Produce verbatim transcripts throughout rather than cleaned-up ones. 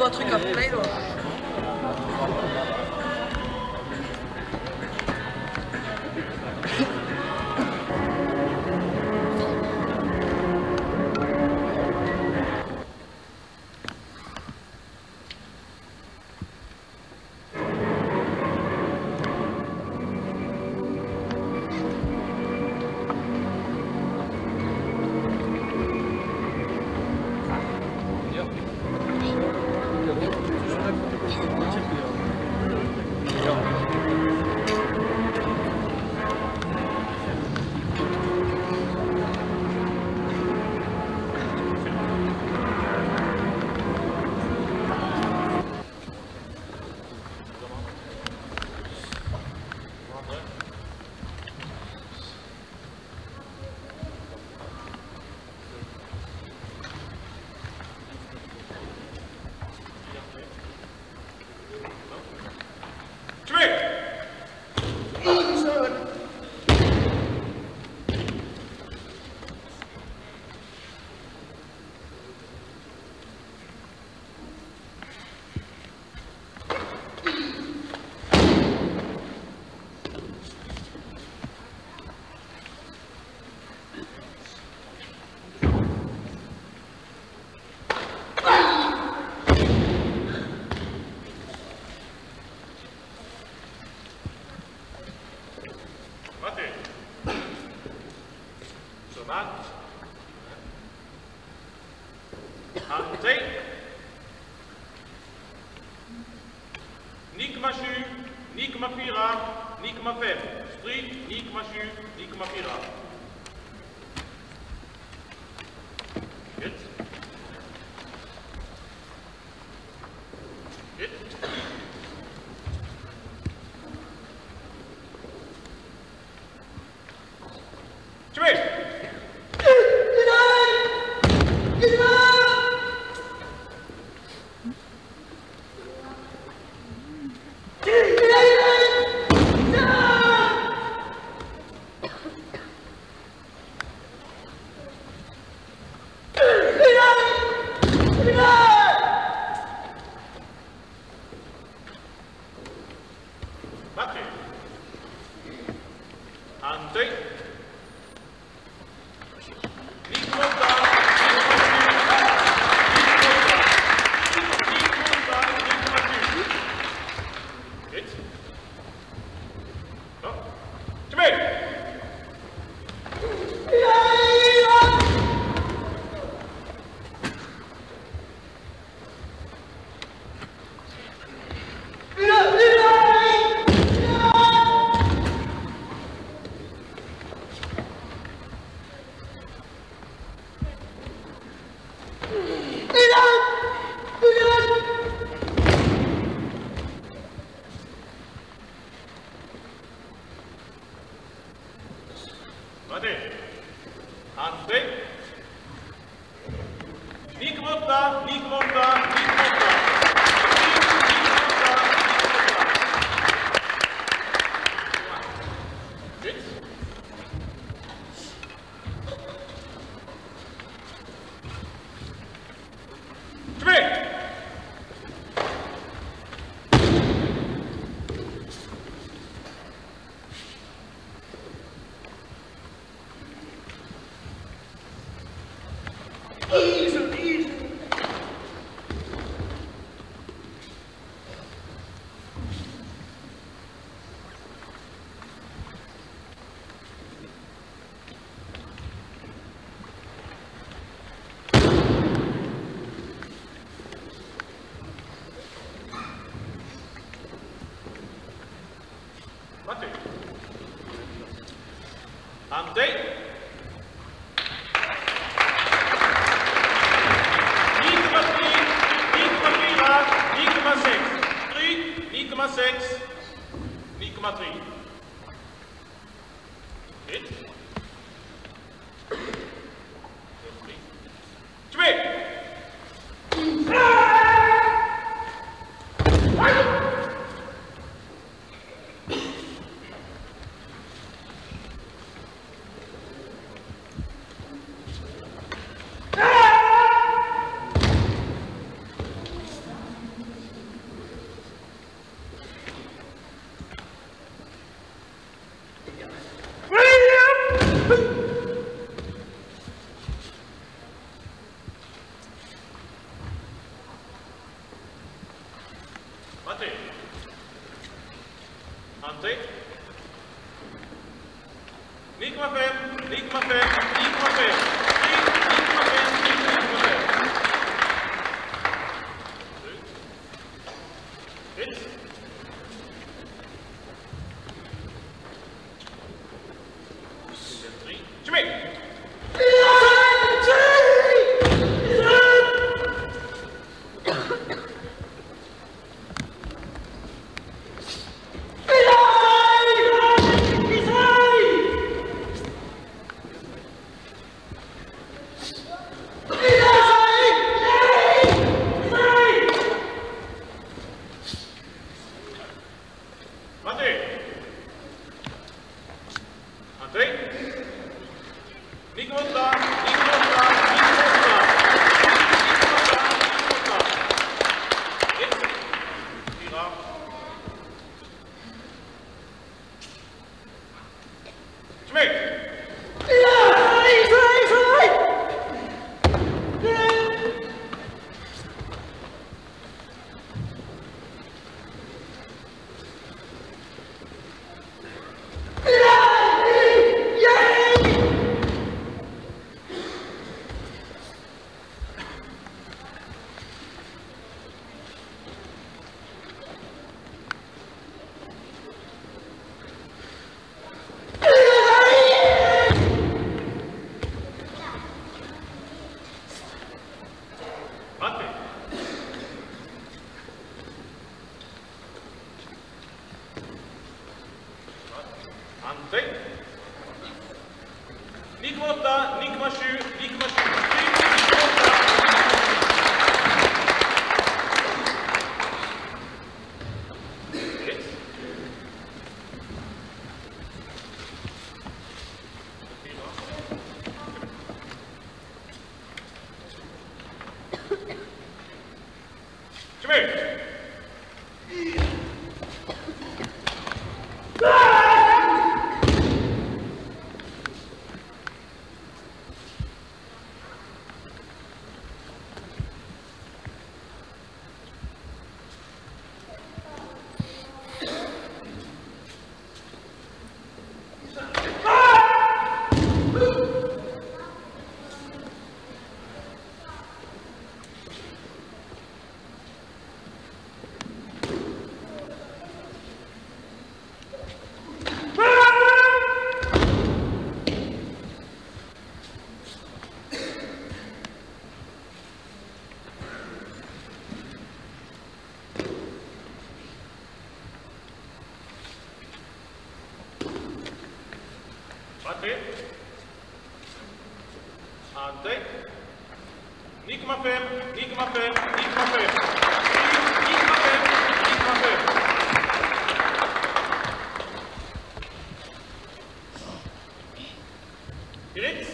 trois trucs à play là. André. André. nine komma fem, nine komma fem, nine komma fem. nine komma fem, nine komma fem. Hits. Three. Jimmy. nine komma åtte, nine komma sju, nine komma sju, André. nine komma fem, nine komma fem, nine komma fem. nine komma fem, nine komma fem. Grits.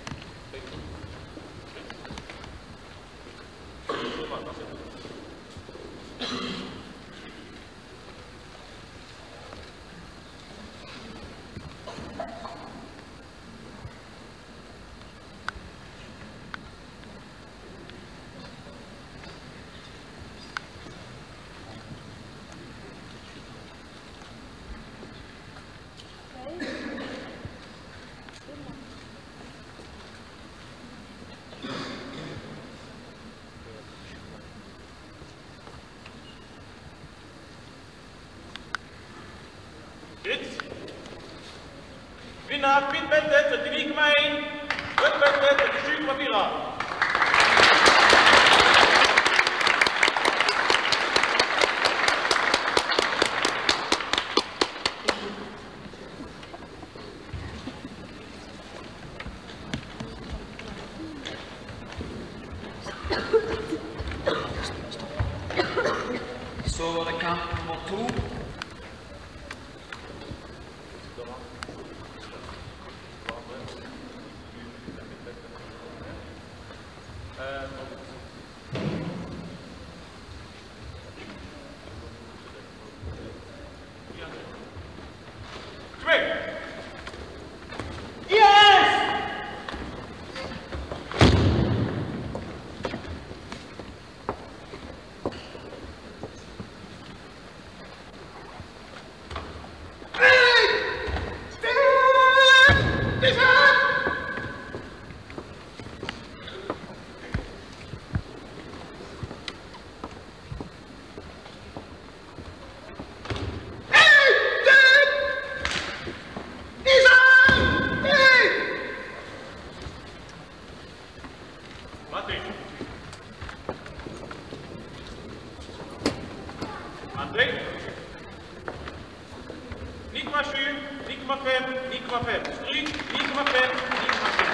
Vinner, pinnbeltet, trettini komma en, rødt belte, trettisju komma fire. Så var det kamp nummer to. nove vírgula cinco, nove vírgula cinco. Stryk, nove vírgula cinco, nove vírgula cinco.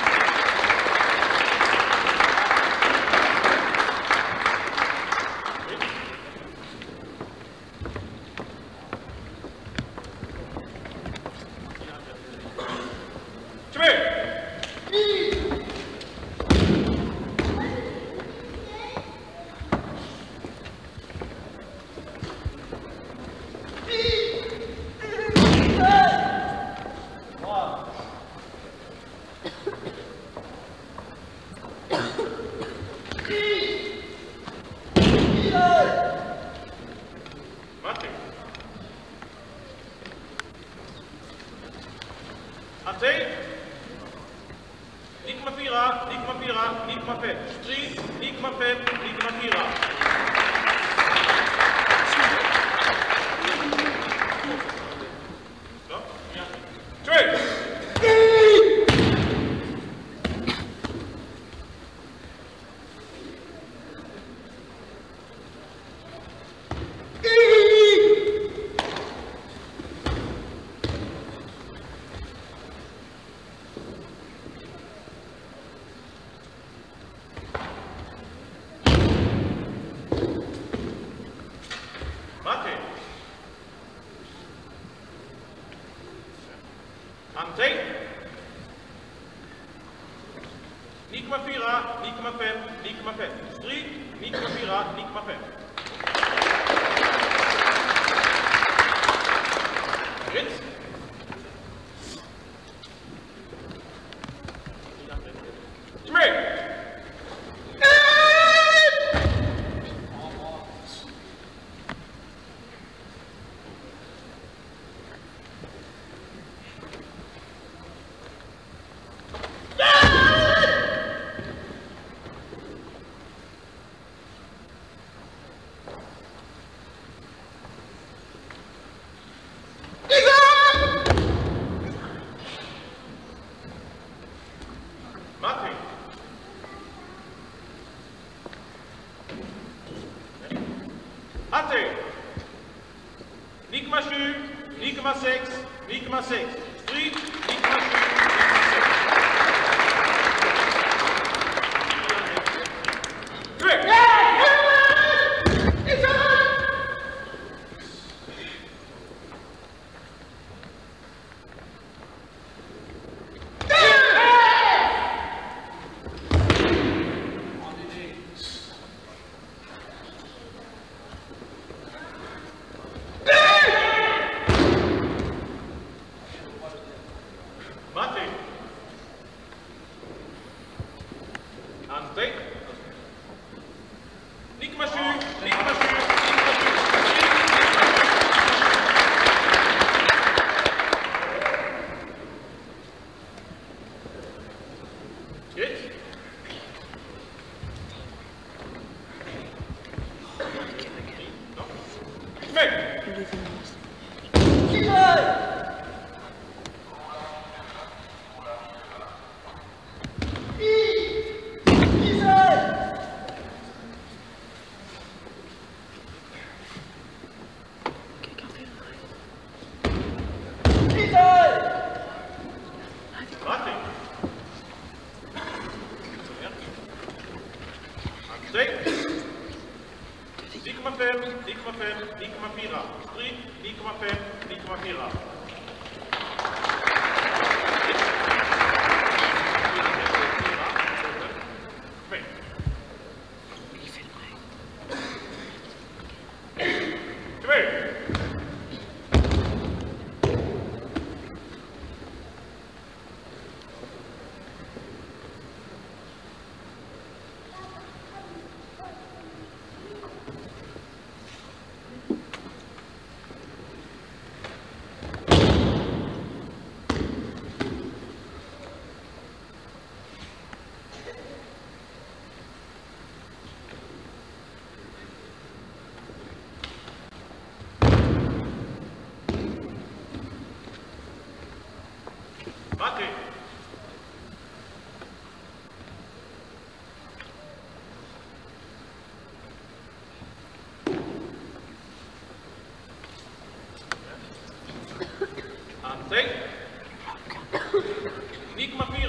Take.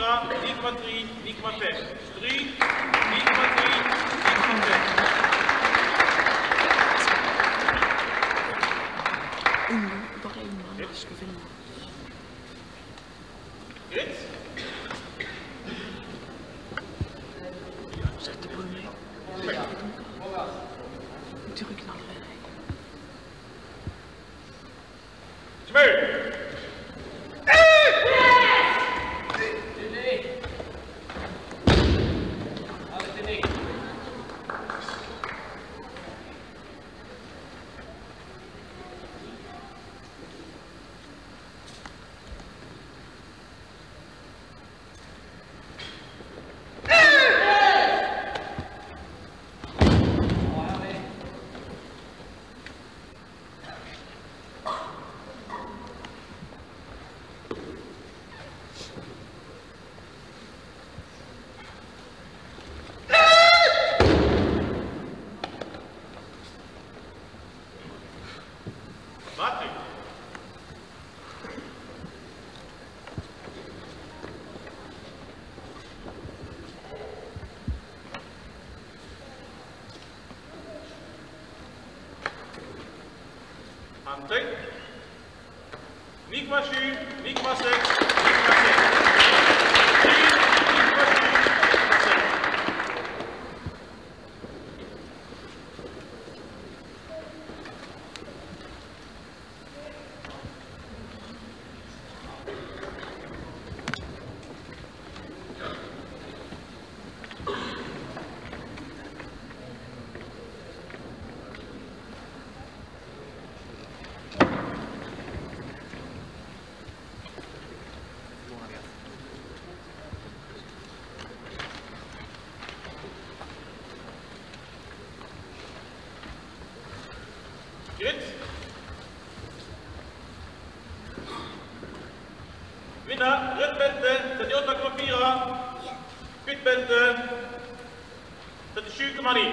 Pira, Nigma Tri, Nigma Fem. Tri, Nigma Tri, Nigma Fem. Uno, bara innan jag ska vinna. Grit? Sätter på mig. Inte ryggen aldrig. Smooth! Mati. Ante. Nigma sju, Nigma sex, Nigma sex. Nigma sju, Nigma sex. Grit. Vinner, rødt belte, trettiåtte komma fire. Hvitt belte, trettisju komma ni.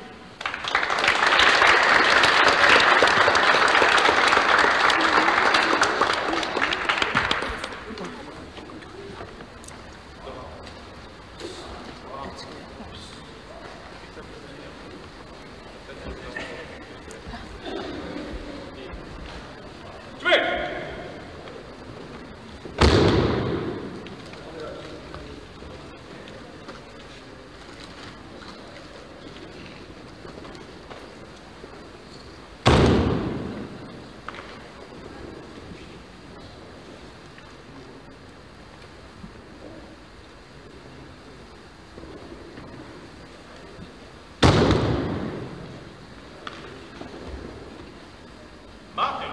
Martin.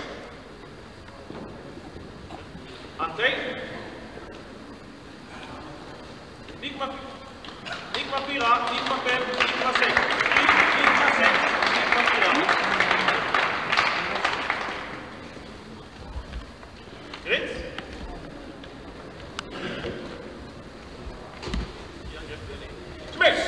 Ante. Nigma, Nigma Pira, Nigma Fem, Nigma sex. Nigma sex, Nigma Pira. Grit. Smith.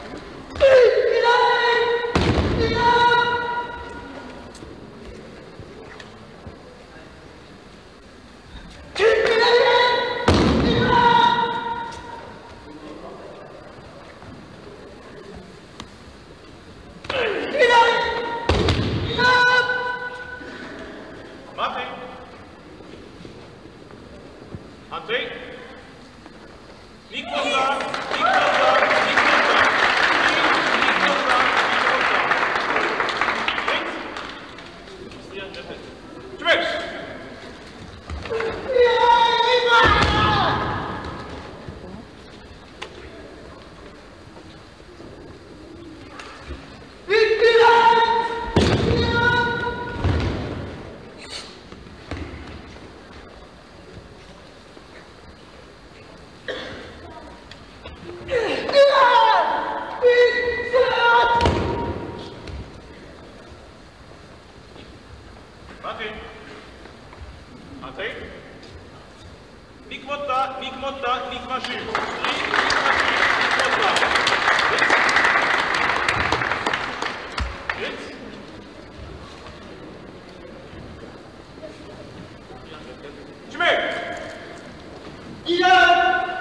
Martin. Ante. Nicola, Nicola, Nicola. Nicola, Nicola. Grit. Smith. Martin. Ante. Nikmotta, Nikmotta, Nikma sju. Nikma sju, Nikmotta. Grit. Schmidt. Ja.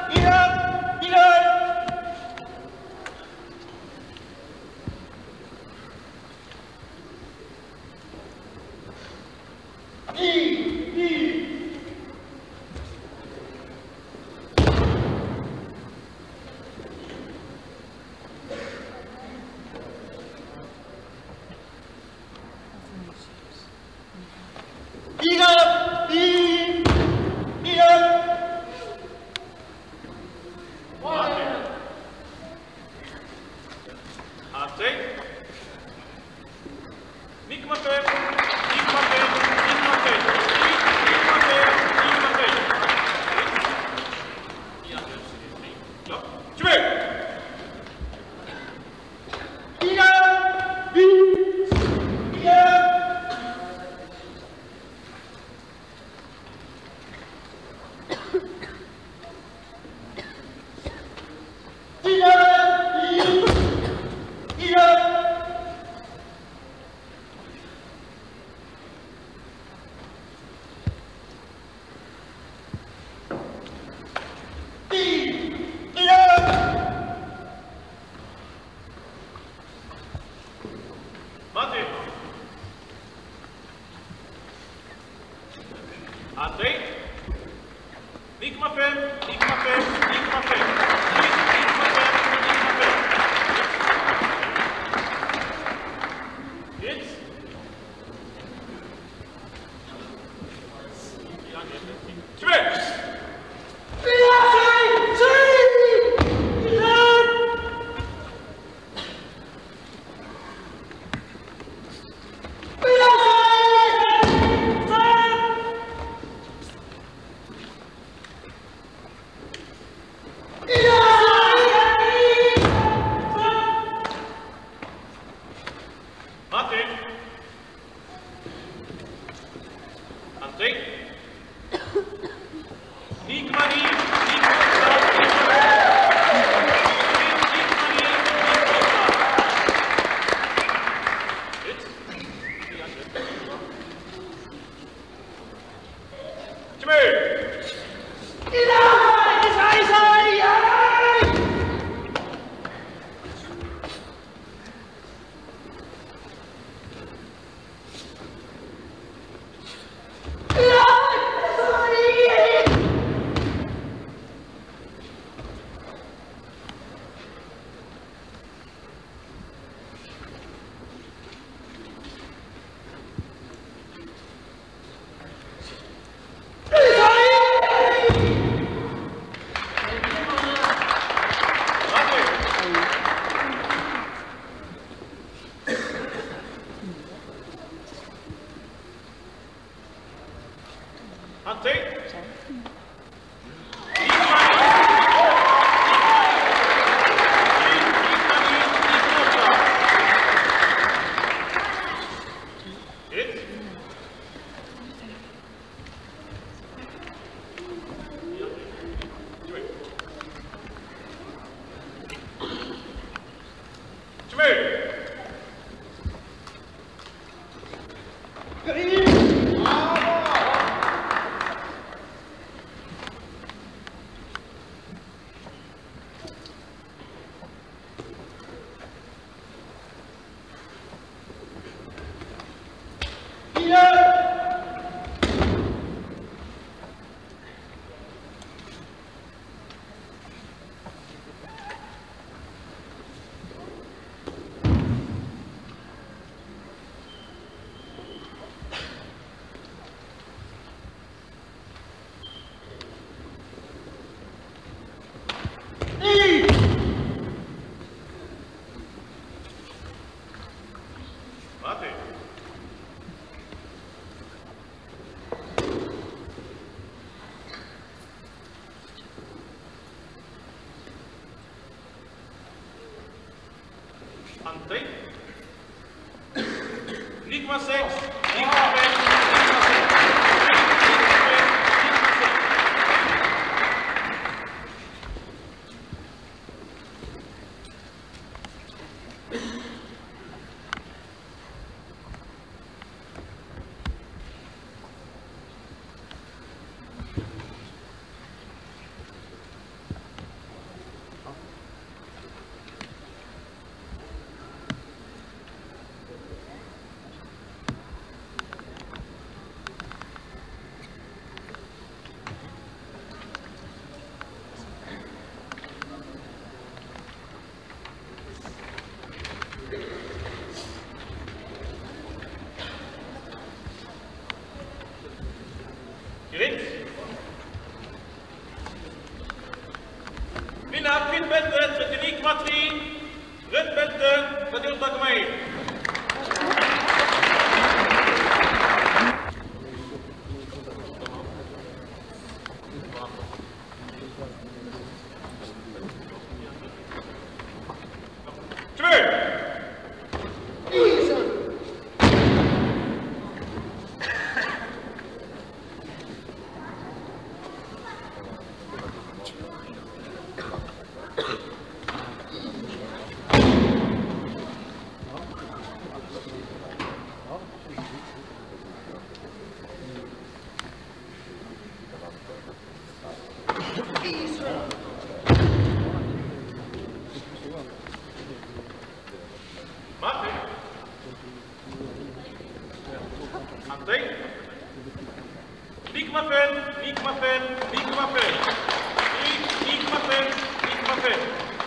Hanté. nine komma fem, nine komma fem, nine komma fem. Stryk, nine komma fem, nine komma fem.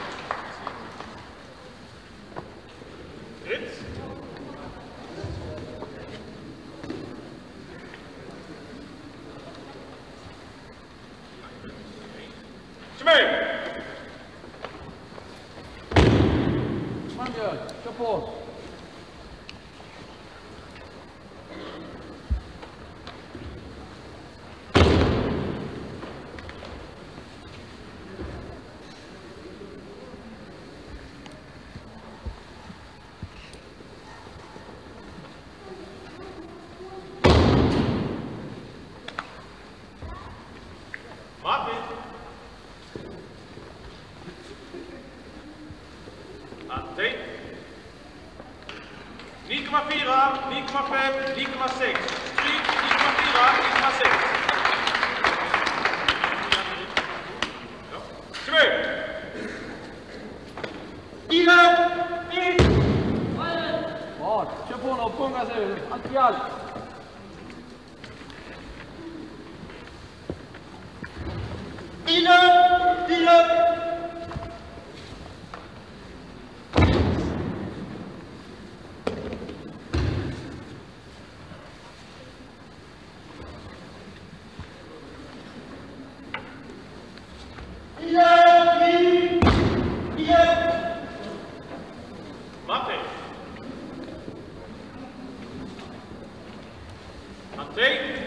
Rit. Smee. Manja, kapot. Martin. Hanté. nine komma fyra, nine komma fem, nine komma sex. Stryk, nine komma fyra, nine komma sex. Smee. Bra, kör på nu, punga sig ut. Allt i allt. Martin. Hanté.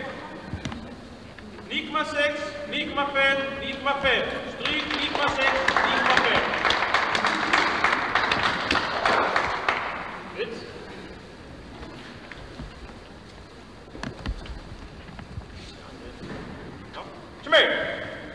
nine komma sex, nine komma fem, nine komma fem. Stryk, nine komma sex, nine komma fem. Rit. Ja. Smee.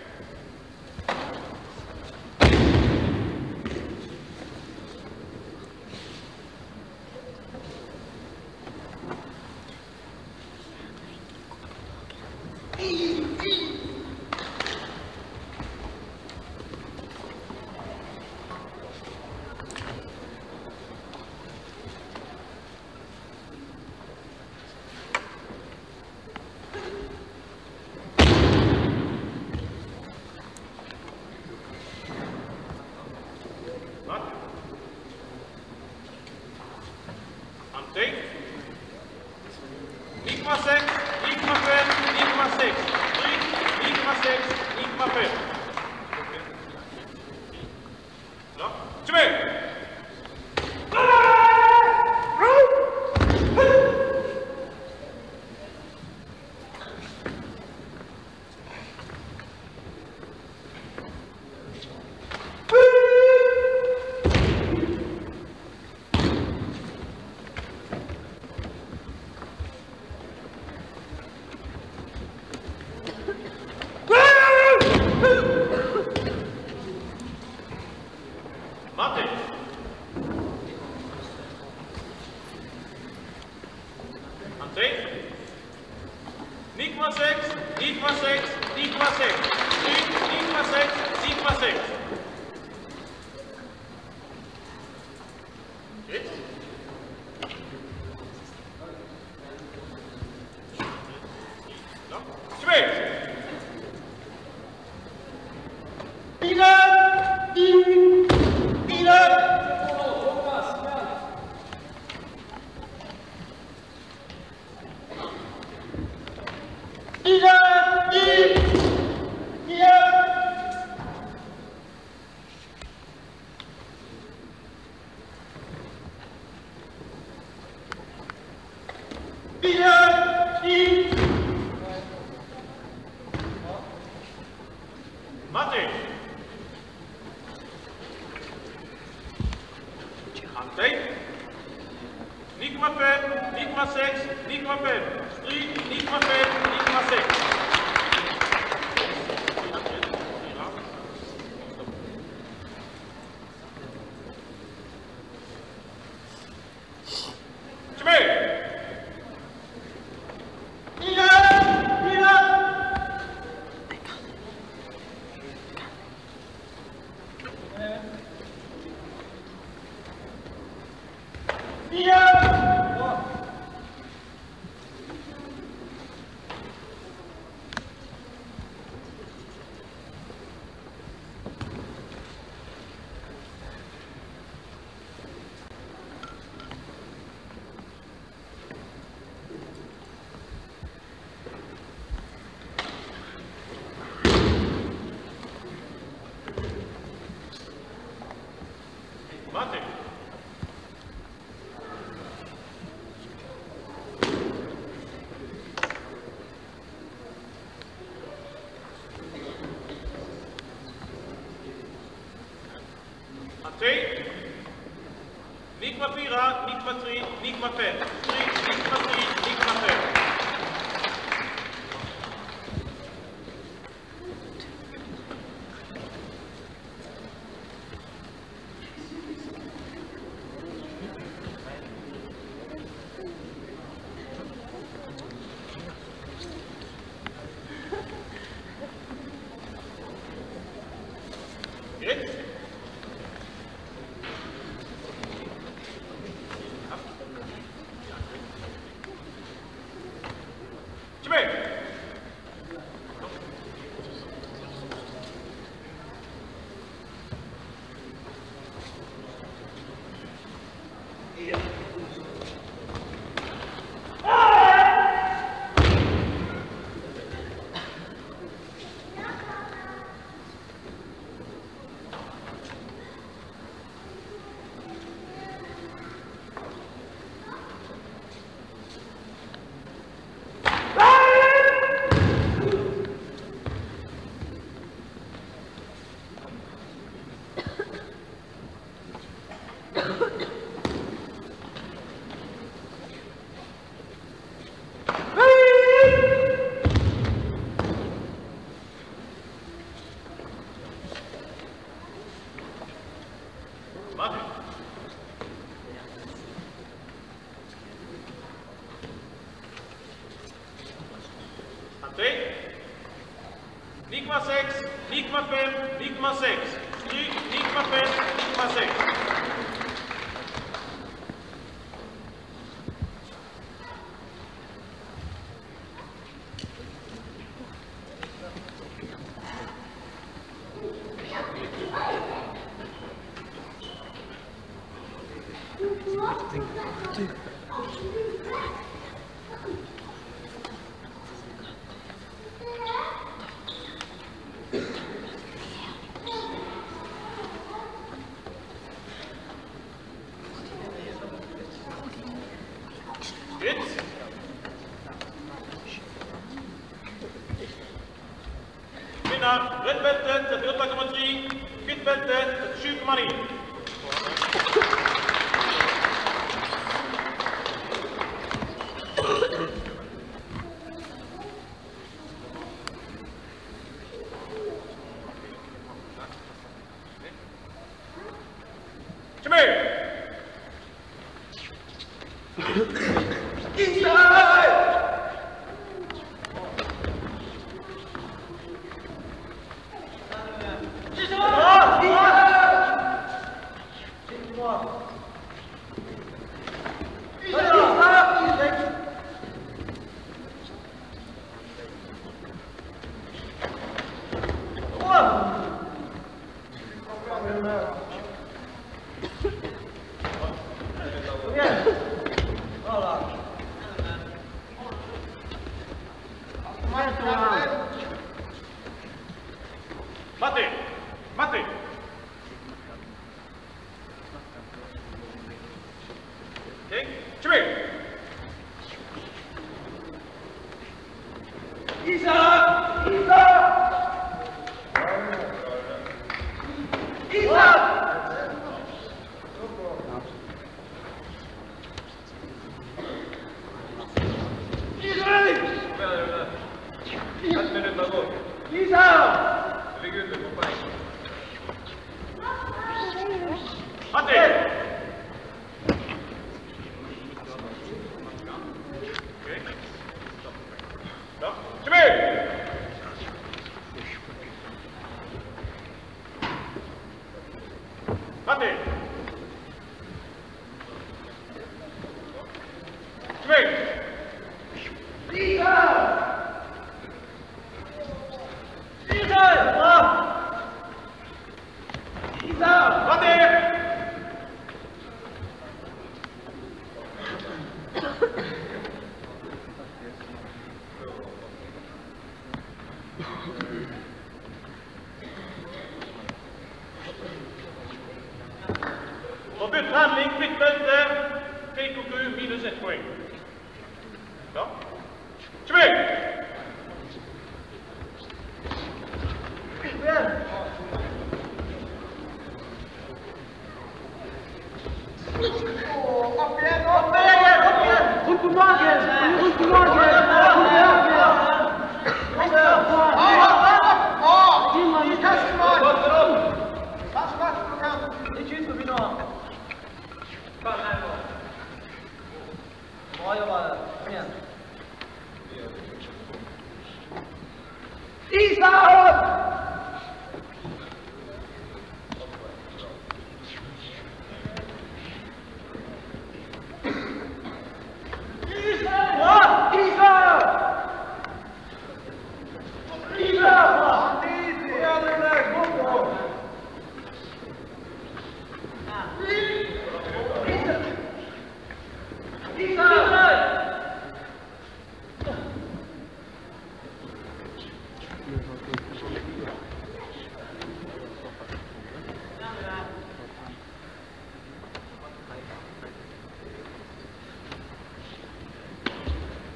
Hanté. nine komma sex, nine komma fem, nine komma sex. Stryk, nine komma sex, nine komma fem. Ja. Smee. Martin. Hanté. nine komma sex, nine komma sex, nine komma sex. Stryk, nine komma sex, nine komma sex. Rit. Ja. Smee. Martin. Hanté. nine komma fem, nine komma sex, nine komma fem. Stryk, nine komma fem, nine komma sex. Smee. twee. negen vier, negen drie, negen vijf. drie, negen drie, negen vijf. Hit. Twee. negen zes, negen vijf, negen zes. drie, negen vijf, negen zes. Hit. Winnaar, red belt, het wilt nummer drie, wit belt, het shoot money. Mate, mate. Oké, twee. Isa! Isa! Isa! Op het handling, pitpunten, T Q Q minus het point. Zo. Twee.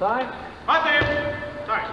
Time. Martin! Time.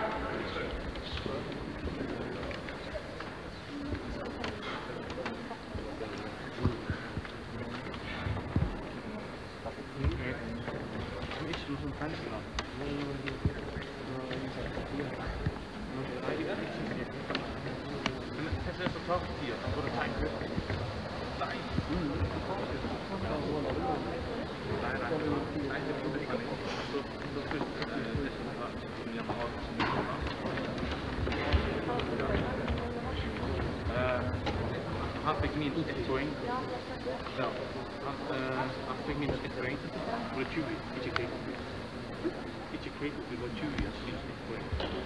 Han fick minst ett poäng. Ja. Han, uh, han fick minst ett poäng. Det var tjugo, inte krig. Inte krig, det var tjugo, alltså minst ett poäng.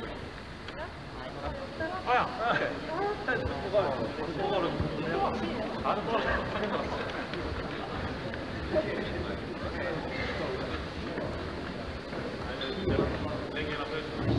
Ah ja, okej. Vad var det? Ja, det var det. Lägg hela födelsen.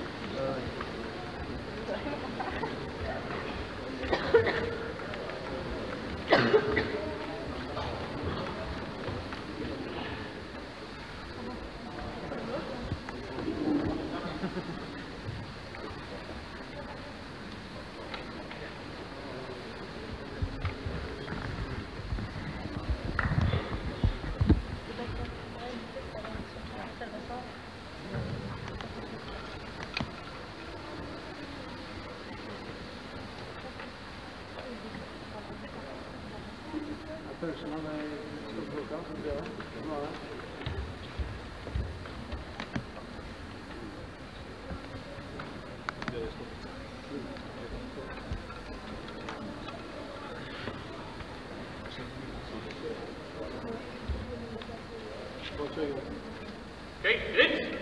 Okay, hit!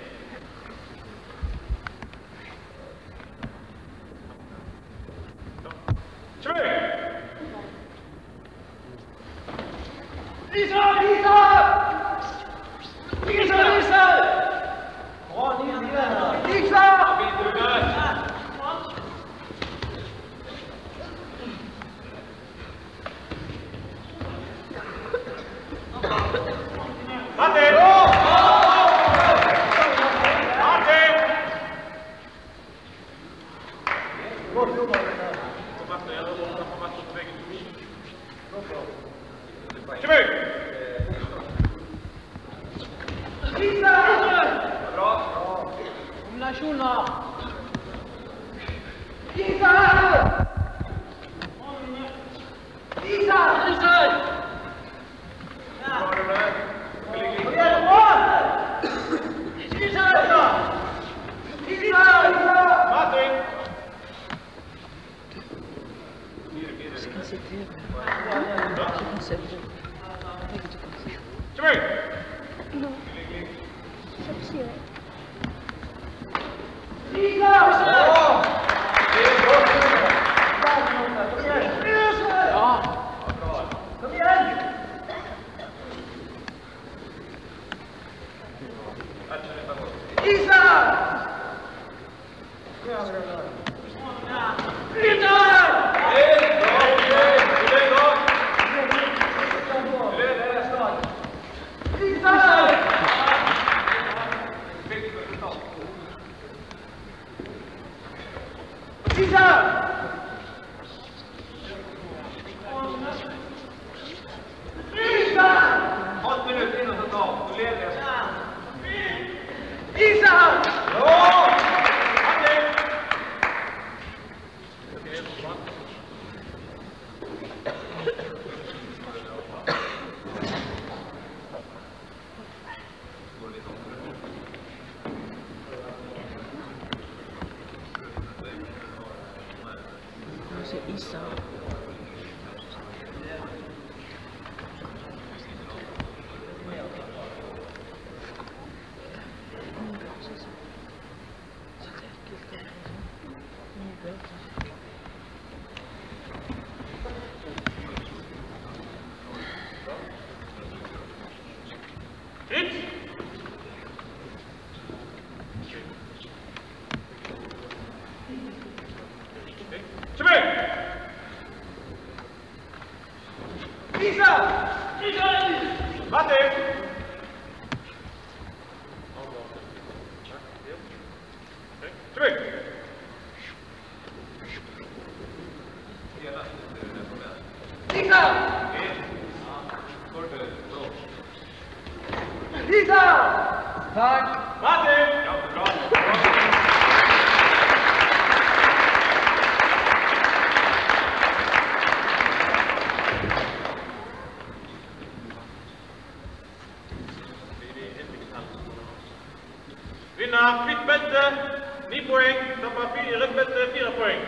Lisa! Lisa! Lisa! Lisa! Bra, Lisa! Lisa! Martin! Martin! Kom Martin, jag låter honom få matchen på vägen till mig. Tillbaka! Lisa! Bra! Kombinationer! Lisa! Lisa! Lisa! Martin! C'est quand c'était... C'est quand c'était... Tillbaka! Non. Ça aussi, ouais. C'est Issa. Hit! Tillbaka! Lisa! Lisa! Martin! Drie poeng, tapper fire met fire poeng.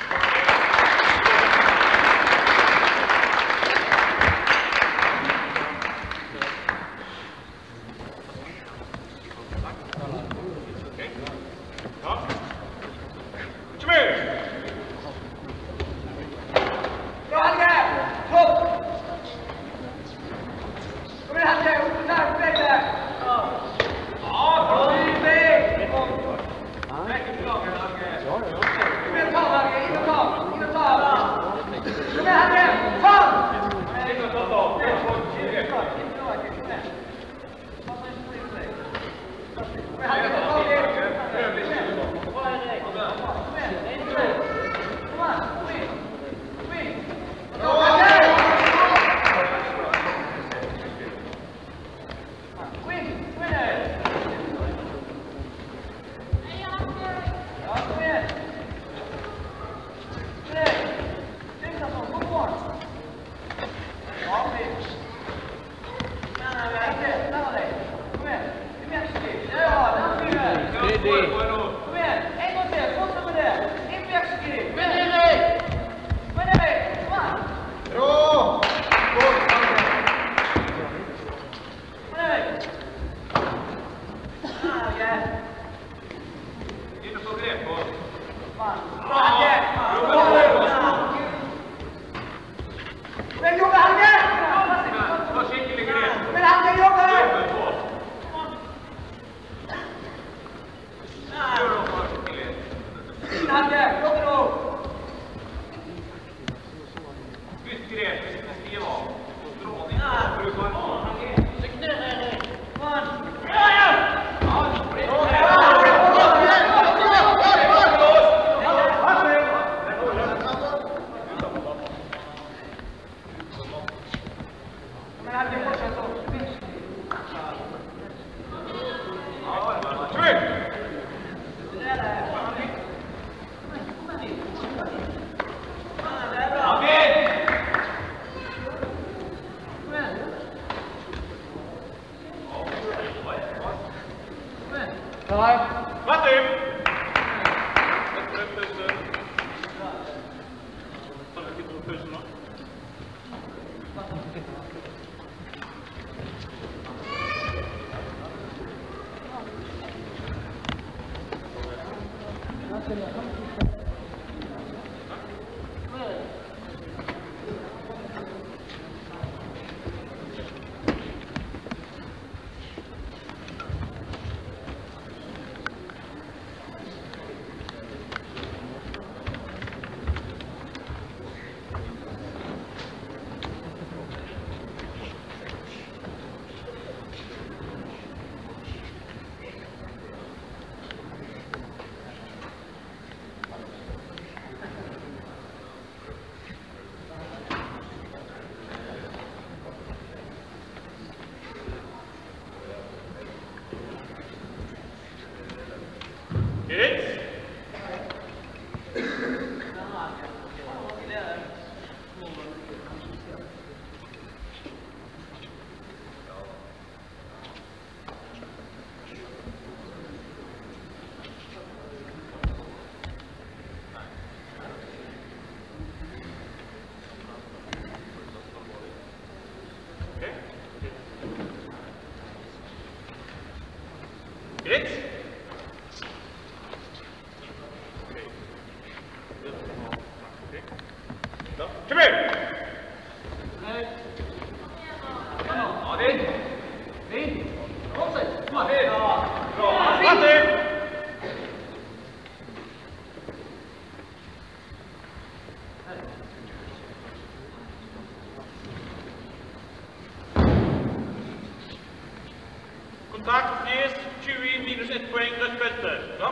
Kontakt eerst, Chewy minus ett poeng, rødt belte. Ja.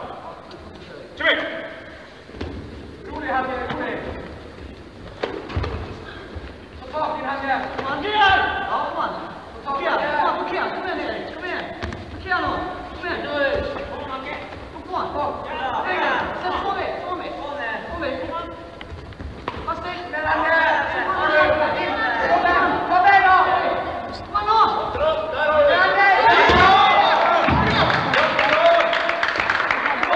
Chewy! Rolig her, rolig. Ta tak i den her. Kom igjen! Ja, kom an. Kom igjen, kom igjen, kom igjen, Erik. Kom igjen. Kom igjen nå. Kom igjen. Kom på an. Kom igjen. Se, så vi, så vi. Kom vi. Hva stikk? Kom igjen. Kom igjen. Kom igjen nå. Kom igjen nå. Der har vi.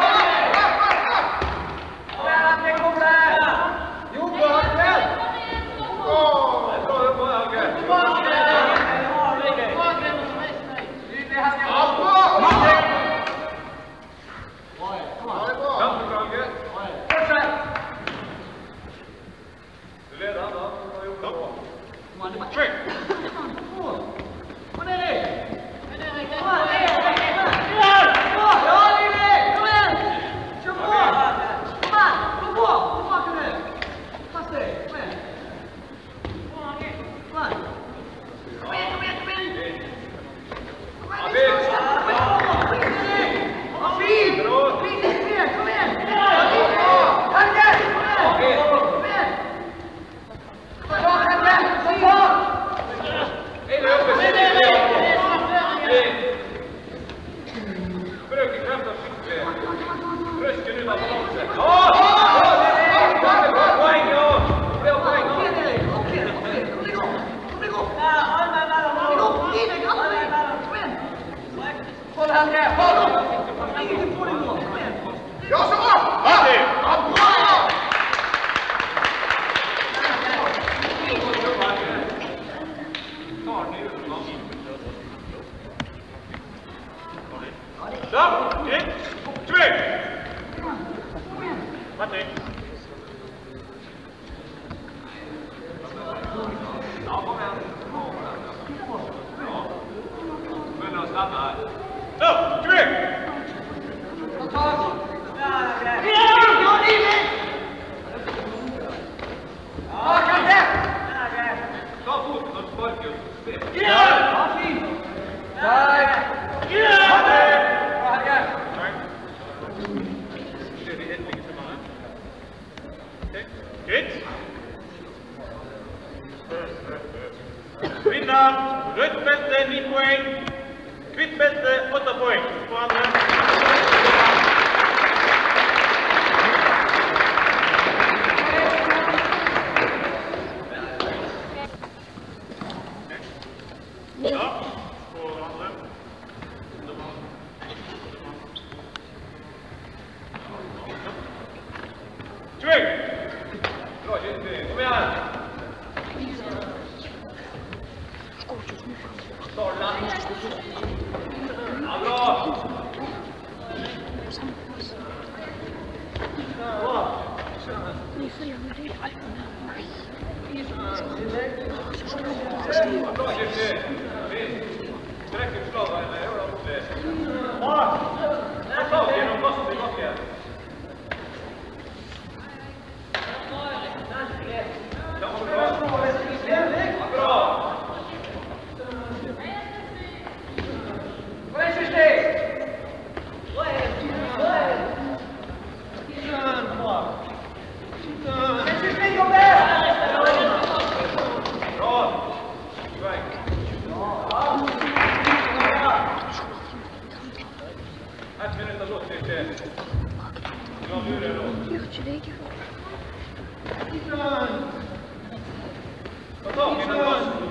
Martin. Ja, kom igjen. Begynner å stemme her. Nå, tjue! Ta foten og sparke og spil. Greit. Vinner, rødt belte, ni poeng. Hvitt belte, åtte poeng. For andre. Ja, for andre. Tjue! Bra, Kirsti. Kom igjen. Ja, bra. Vi följer med det. Bra, Kirsti. Fint. Strekk ut slaget, gjør det ordentlig. Ta tak gjennom kassen i bakken. Ja, bra. Bra. Ett minutt har gått litt til. La lurer nå. Ta tak i den kassen.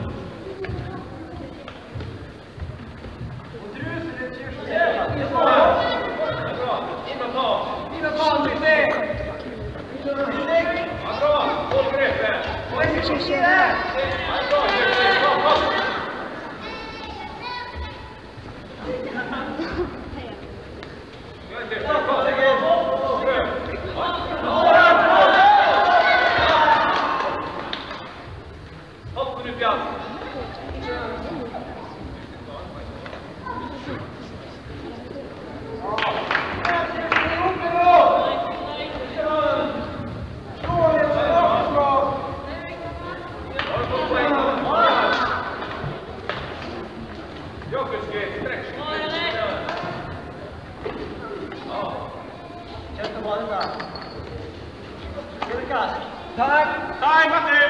Time, Martin!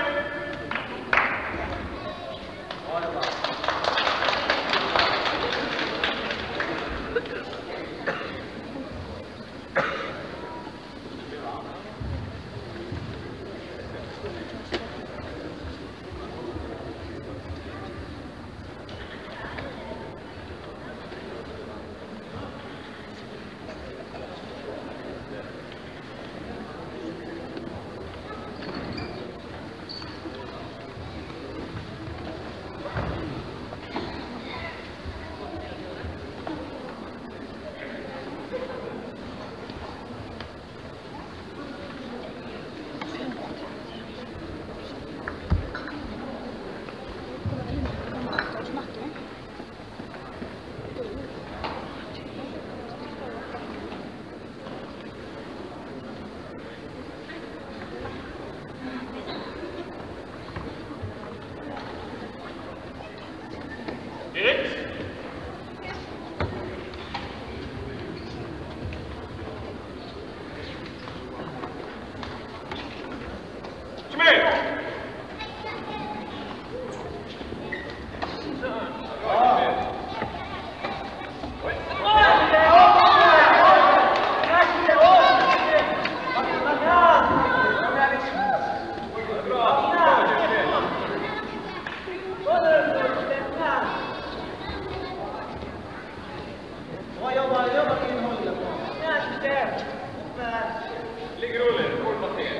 Ligger rolig, hold Martin.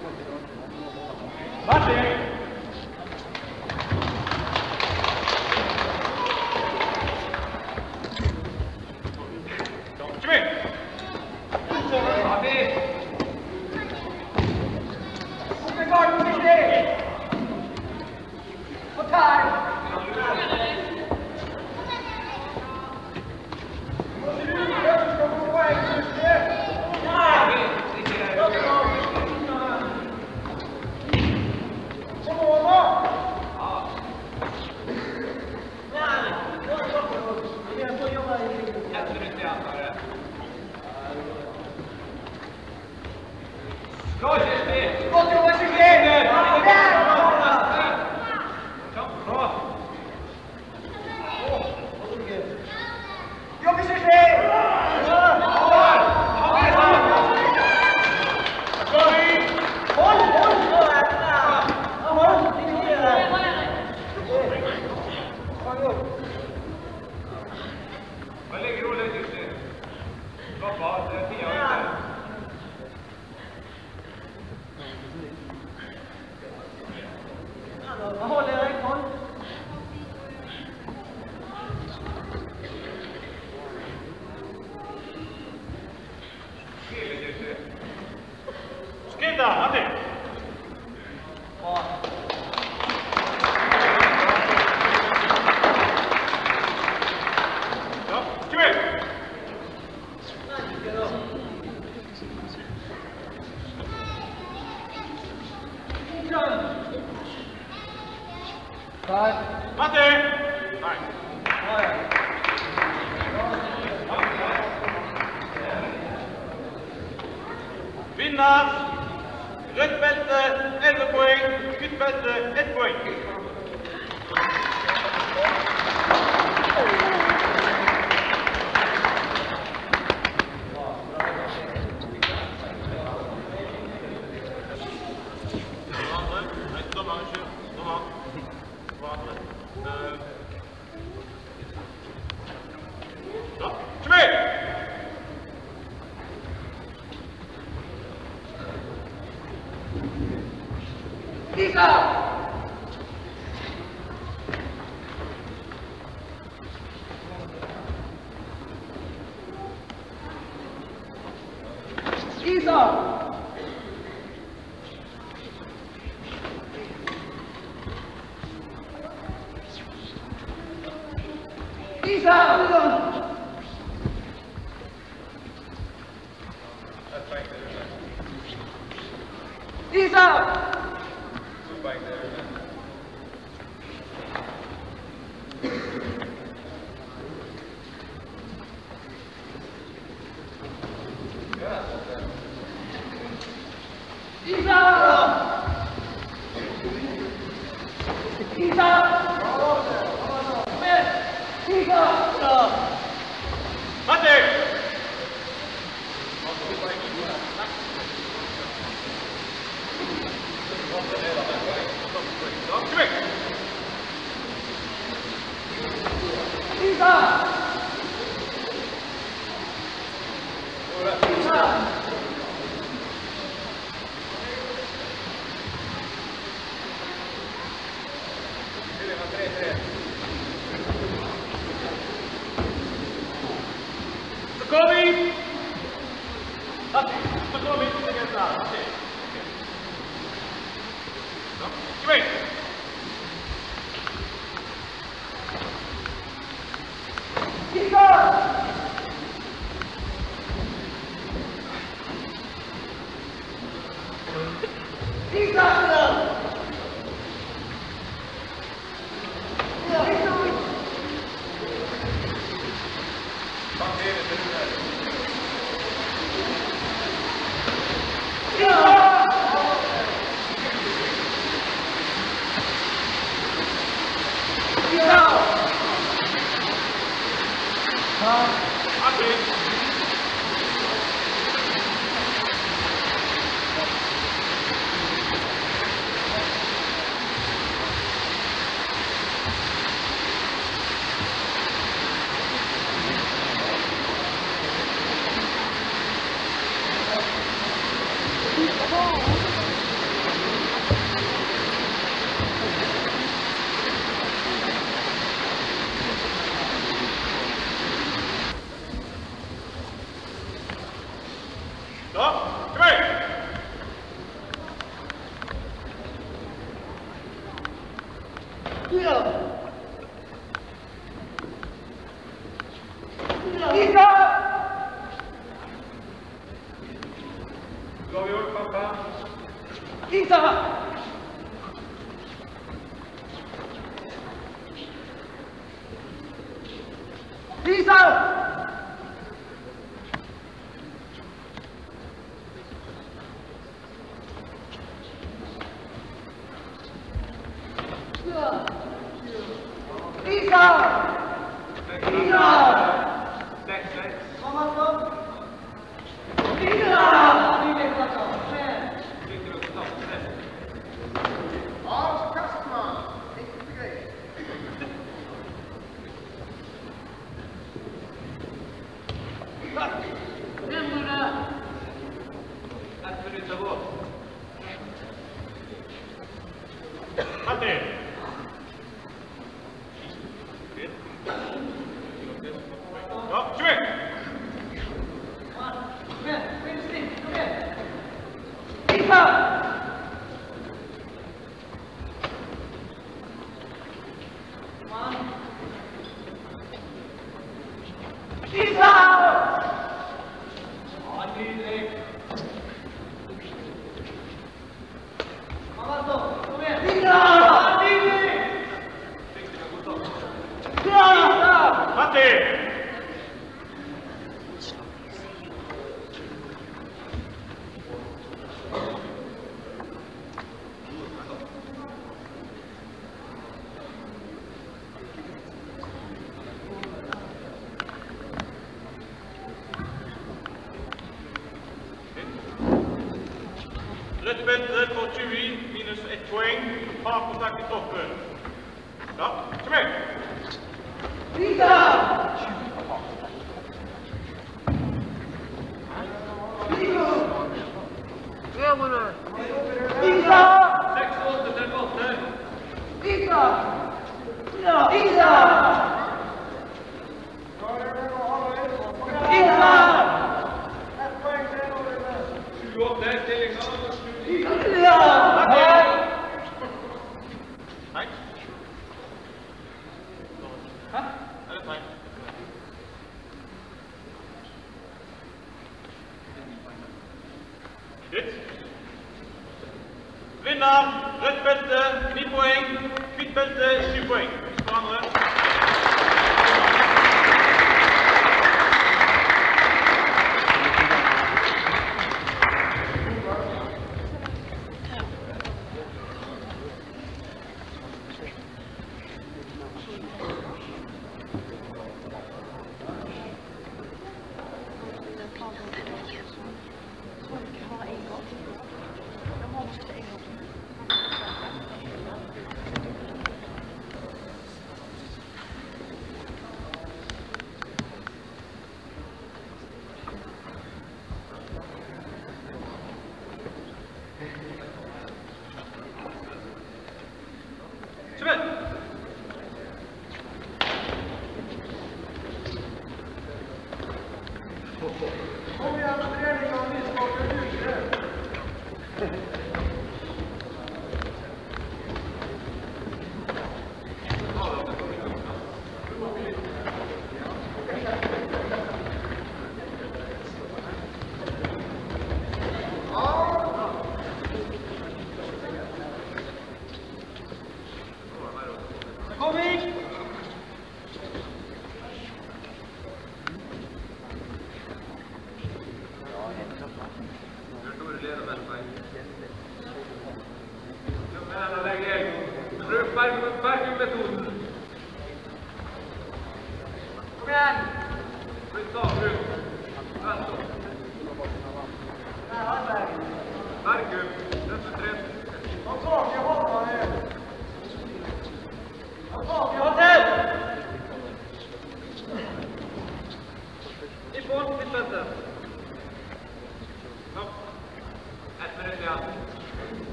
Martin! Kom igjen! Bra Kirsti! Gott jobbat tjugo! Bra! Jobba tjugo! Håll, håll! Håll! Vad lägger du dig Kirsti? Slappa av, det är tio minuter. Håll Erik, håll! Skriv Kirsti. Skriv där, Matti! Bra. Ja, tjugo! Matti! Nej. Vinnare! Rött bälte, elva poäng. Vitt bälte, ett poäng. Ja, tjugo! Lisa! Isa! Isa! Isa! Isa! Isa! Isa! Matti! Ja, tjugo! Isa! Isa! Sokovi! Matti, Sokovi, inte gästa. Matti. Ja, tjugo! Isa! Isa! Matti! Ja, tjugo! Isa! Bra gjort pappa. Isa! Isa! Rødt belte for tjue, minus ett poeng. Har kontakt i toppen. Ja, kom igjen. Lisa! Lisa! seks åtte til åtte. Lisa! Lisa! Lisa! sju åtte, stillinga. Nei. Hæ? Er det feil? Greit. Vinner, rødt belte, ni poeng, hvitt belte, syv poeng. For andre.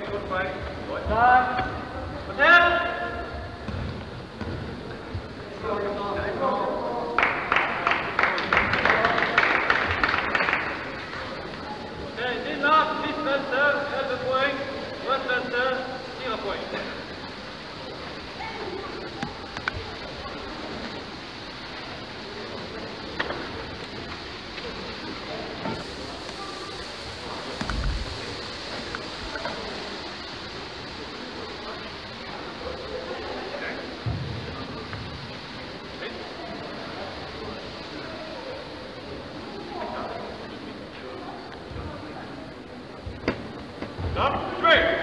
goed fight. Mooi. Wat her? Oké, dit laat, dit punten, elf point, wat punten, vier point. Stop, straight.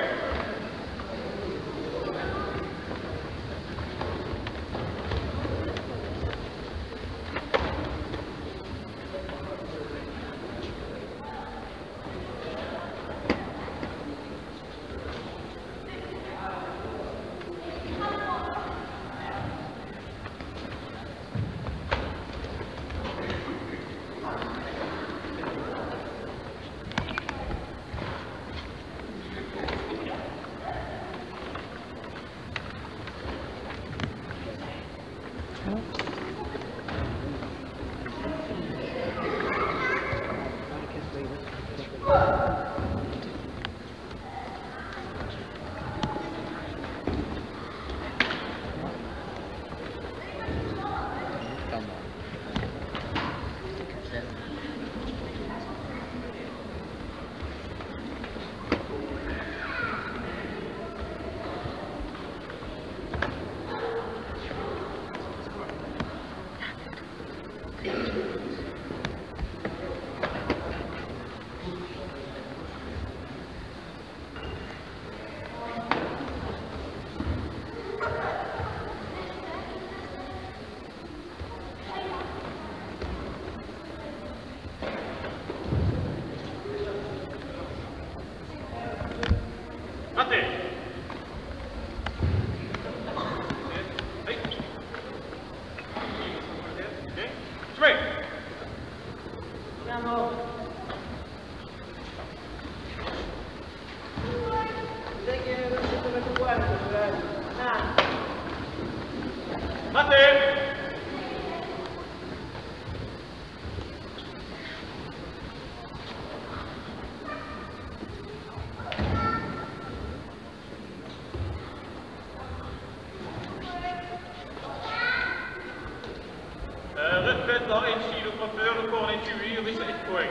Rugpunt dan in Silo van Veuren, voor een hier is het point.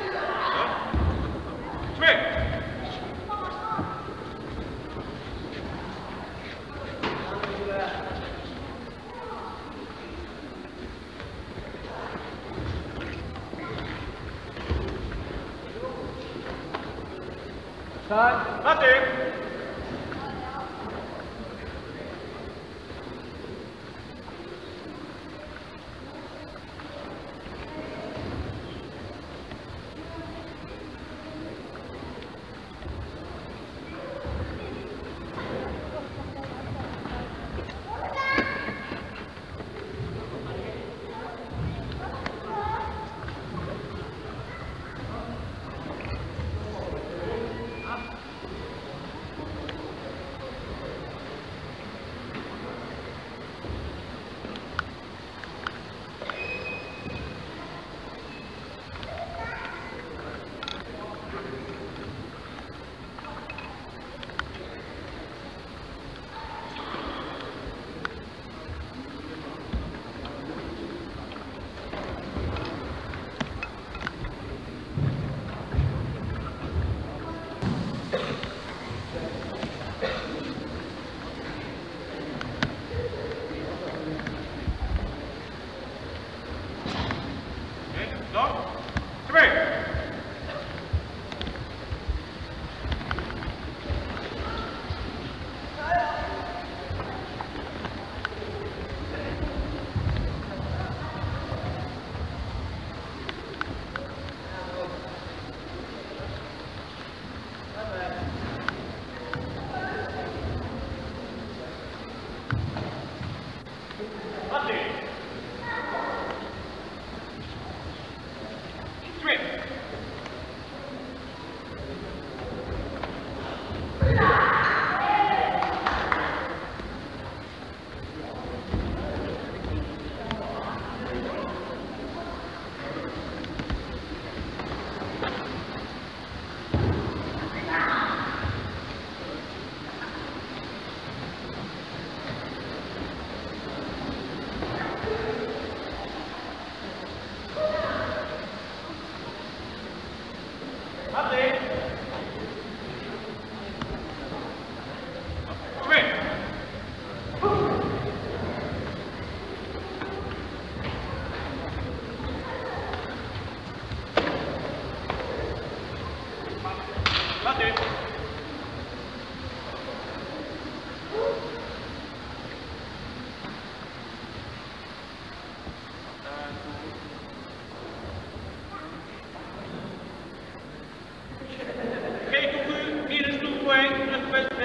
Swing! Start. Laat in!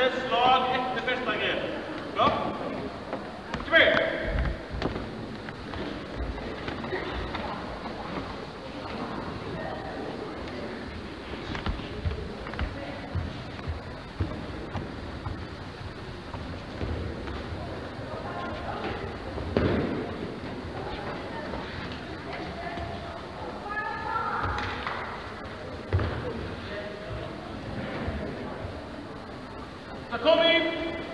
neste slag etter festangrep. Klar? Tilbake! Takomi!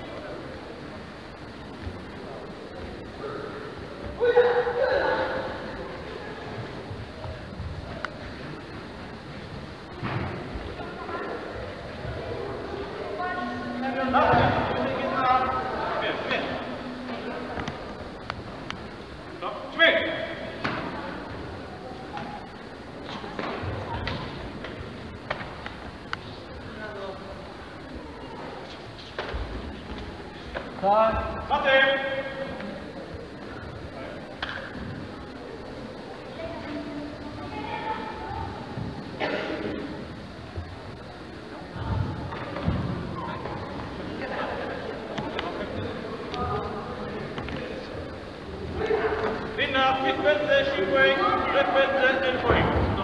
Martin! Vinner, hvitt belte, sju poeng, rødt belte, en poeng.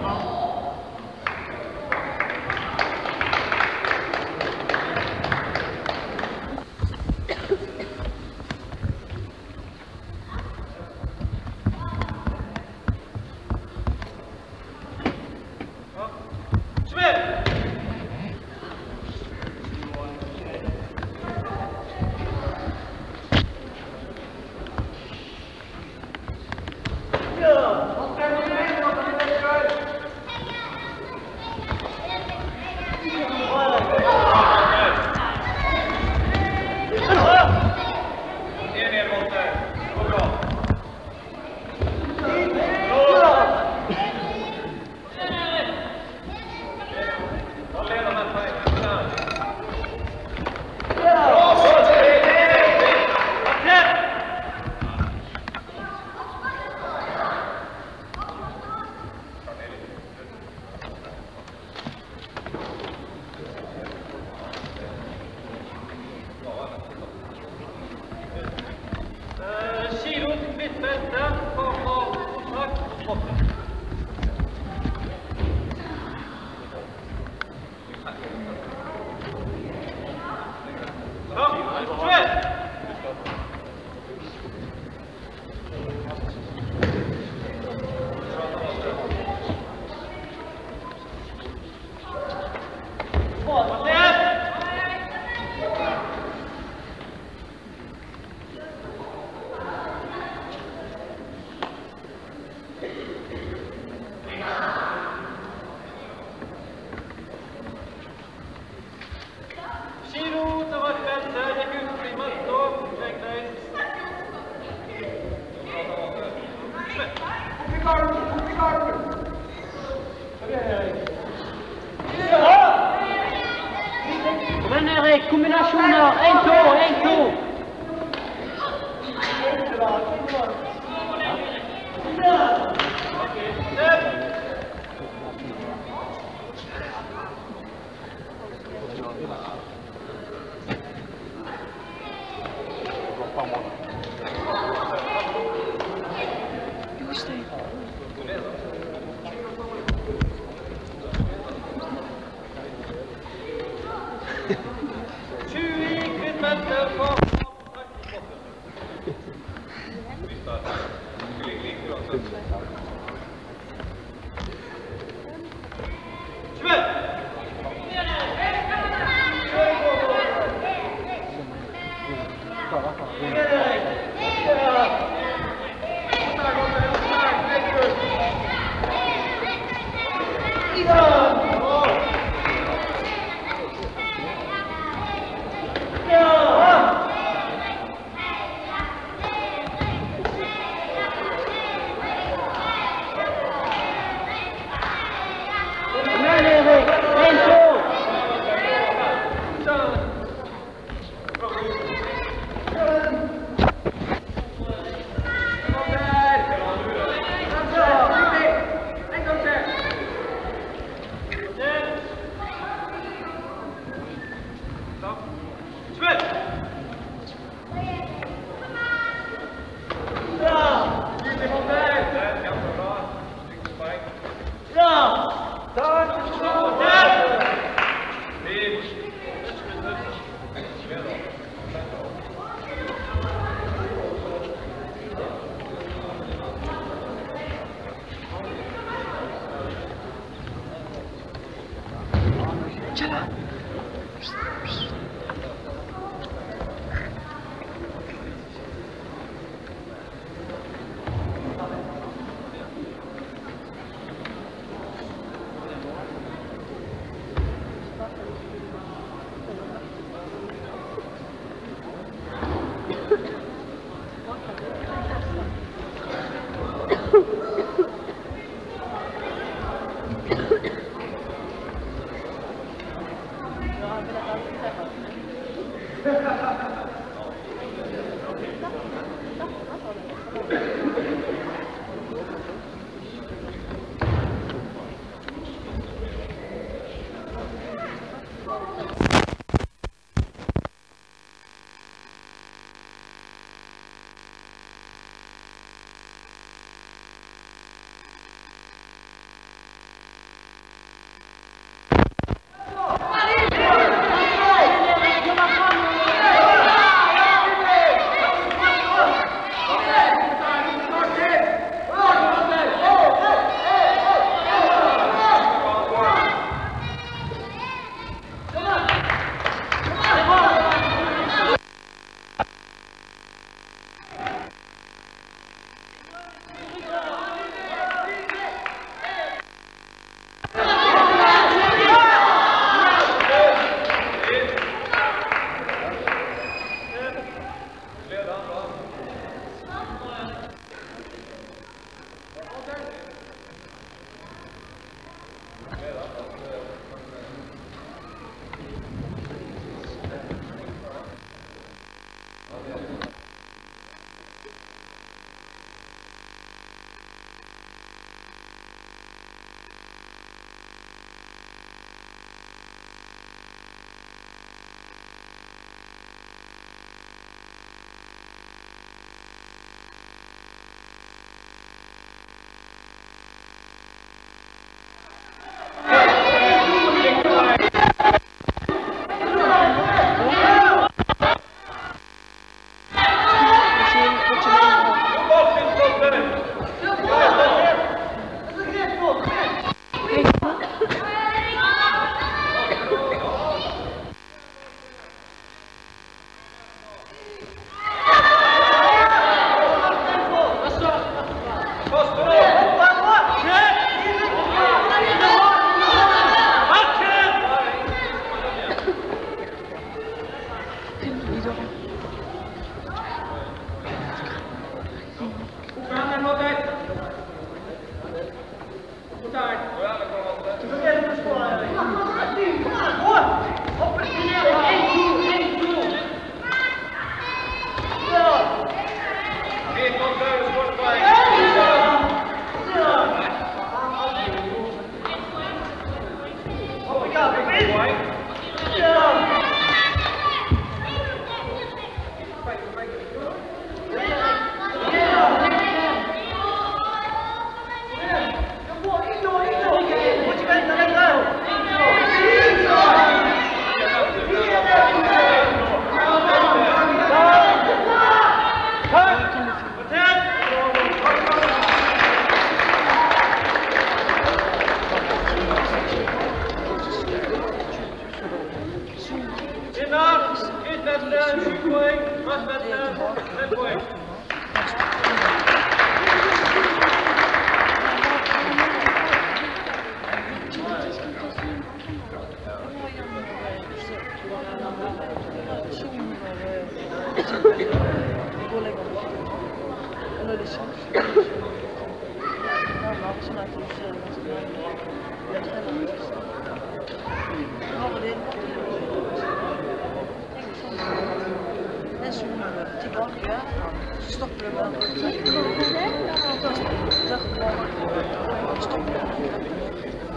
Men Erik, kombinasjoner, en, to, en, to. Sven! Bra! Lite från där! Där, ganska bra. Spike. Bra! Tack! Där! Fint.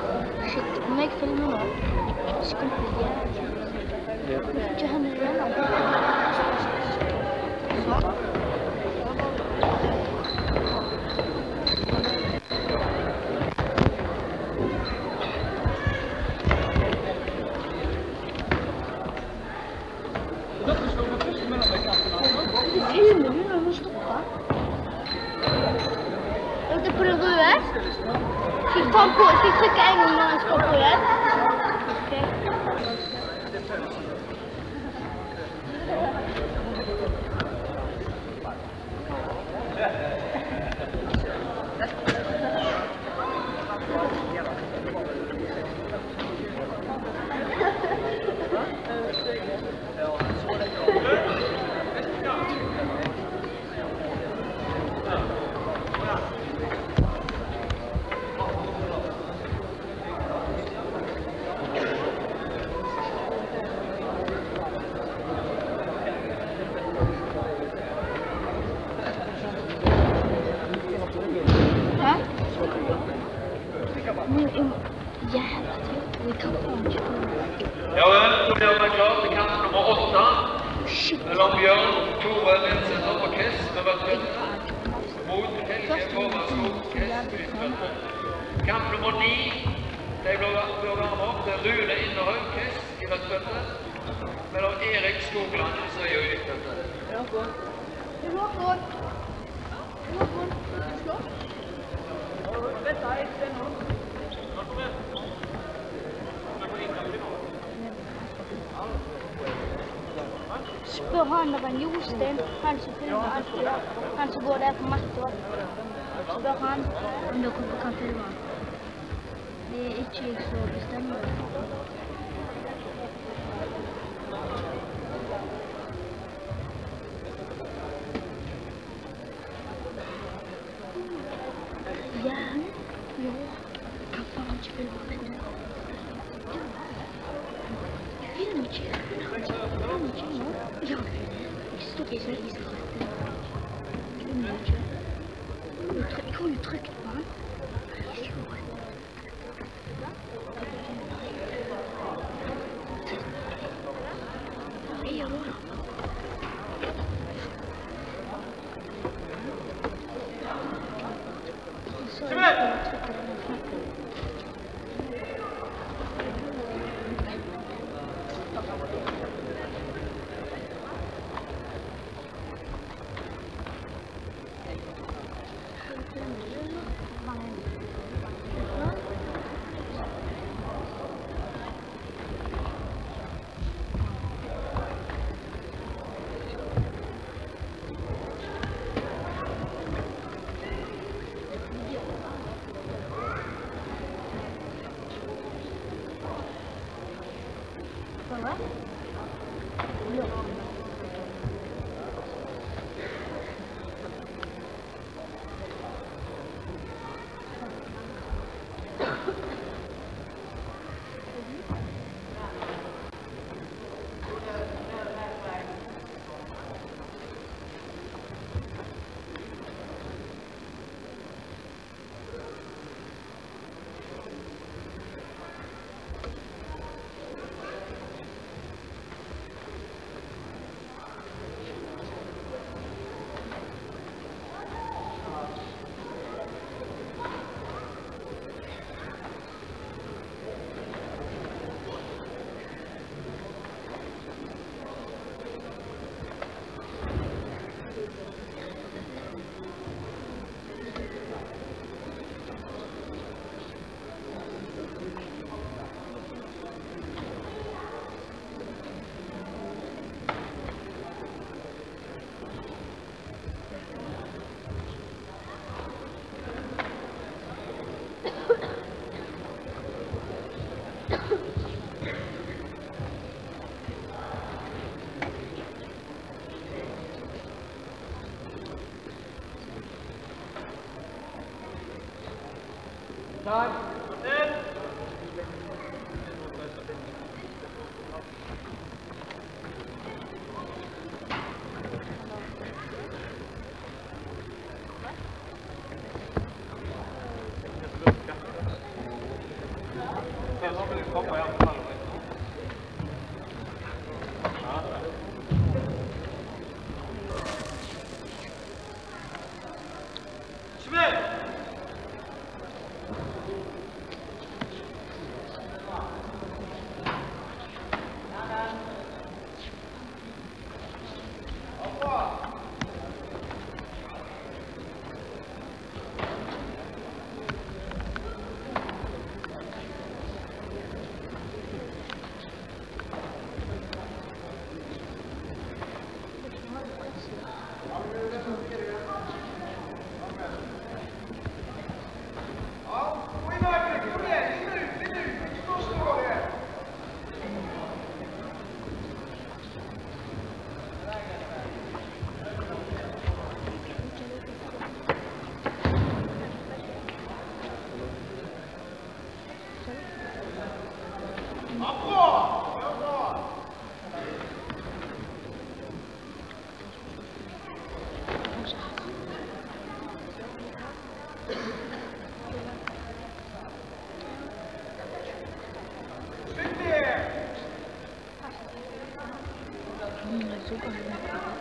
Shit, om jeg følger med nå, så kommer det igjen. Ikke henne igjen. ta den på. Skal jeg trykke en gang når jeg skal på det? Ja vel, så blir man klar til kamp nummer åtte. Mellom Bjørn Tore Lensæter og Kess med rødt bøtte mot Helge Forvarskog Kess hvitt bøtte. Kamp nummer ni, de bør varme opp til Rune Inderhaug Kess i rødt bøtte mellom Erik Skogland Søye og hvitt bøtte. Spør han der en Jostein, han som filmer alltid, han som går der på matta. Spør han om dere kan filme han. Det er ikke jeg som bestemmer det. Ja, jo, kan faen ikke filme han. Film ikke, film ikke, film ikke nå. Ja, jeg står ikke så i stedet. Film ikke. Jeg har jo trykt på han. Jeg slår han. Jeg gjør det. Time. Mm, jeg så på det.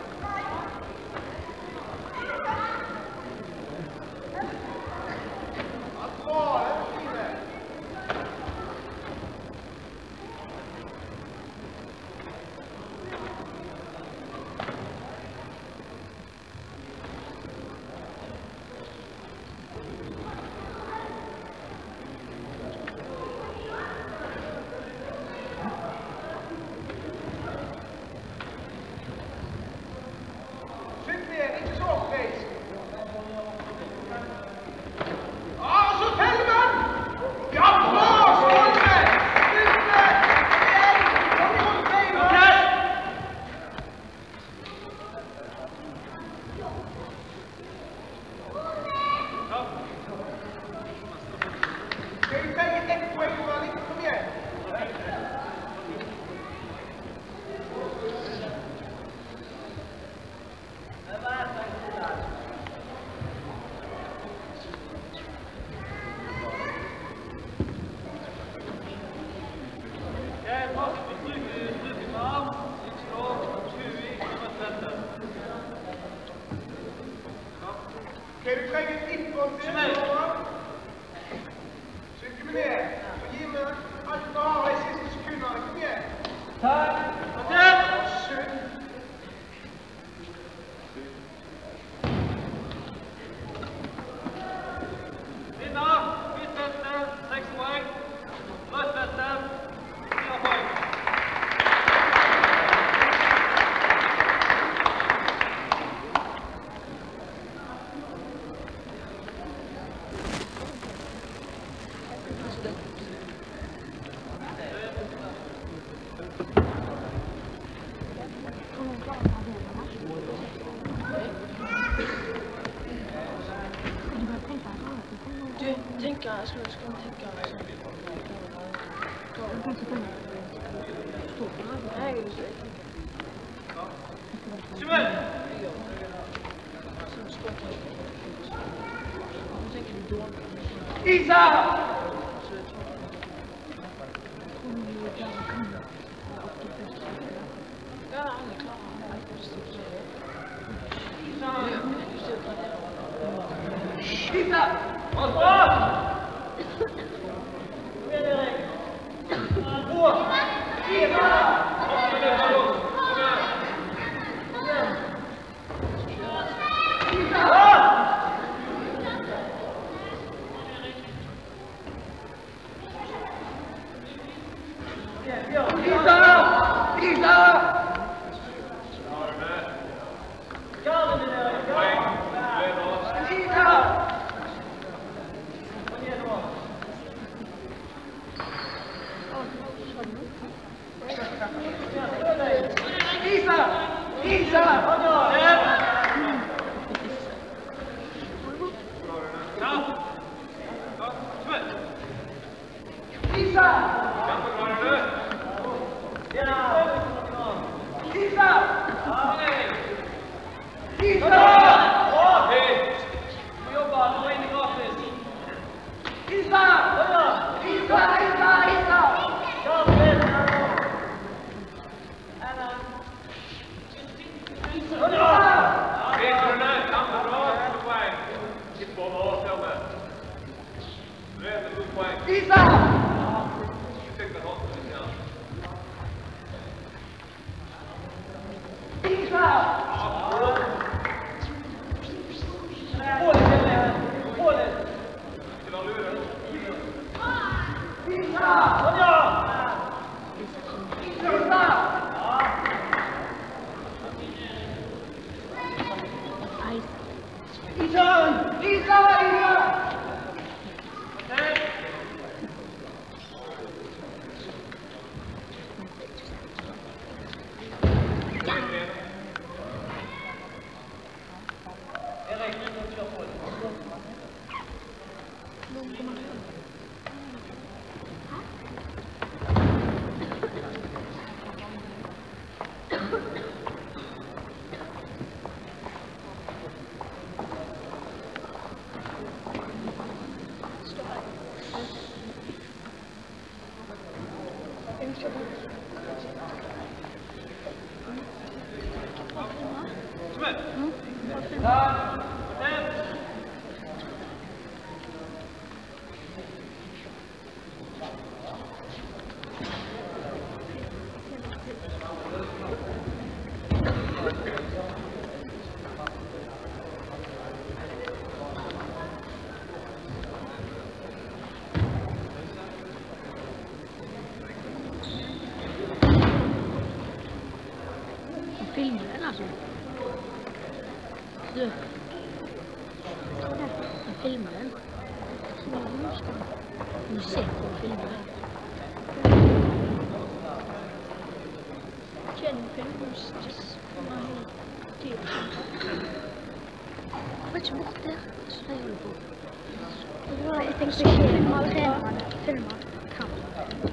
Tänker, jag skulle ska tänka alltså. Nej, det är Simon! Isa! Isa! Mm. Filmer den altså. Du. Jeg filmer den. Så hva er det nå skal du se på å filme den? Kjenn filmers just my dear. Hvorfor ikke bort der? Så det gjør du på. Jeg tenkte ikke filmer, filmer, kamera.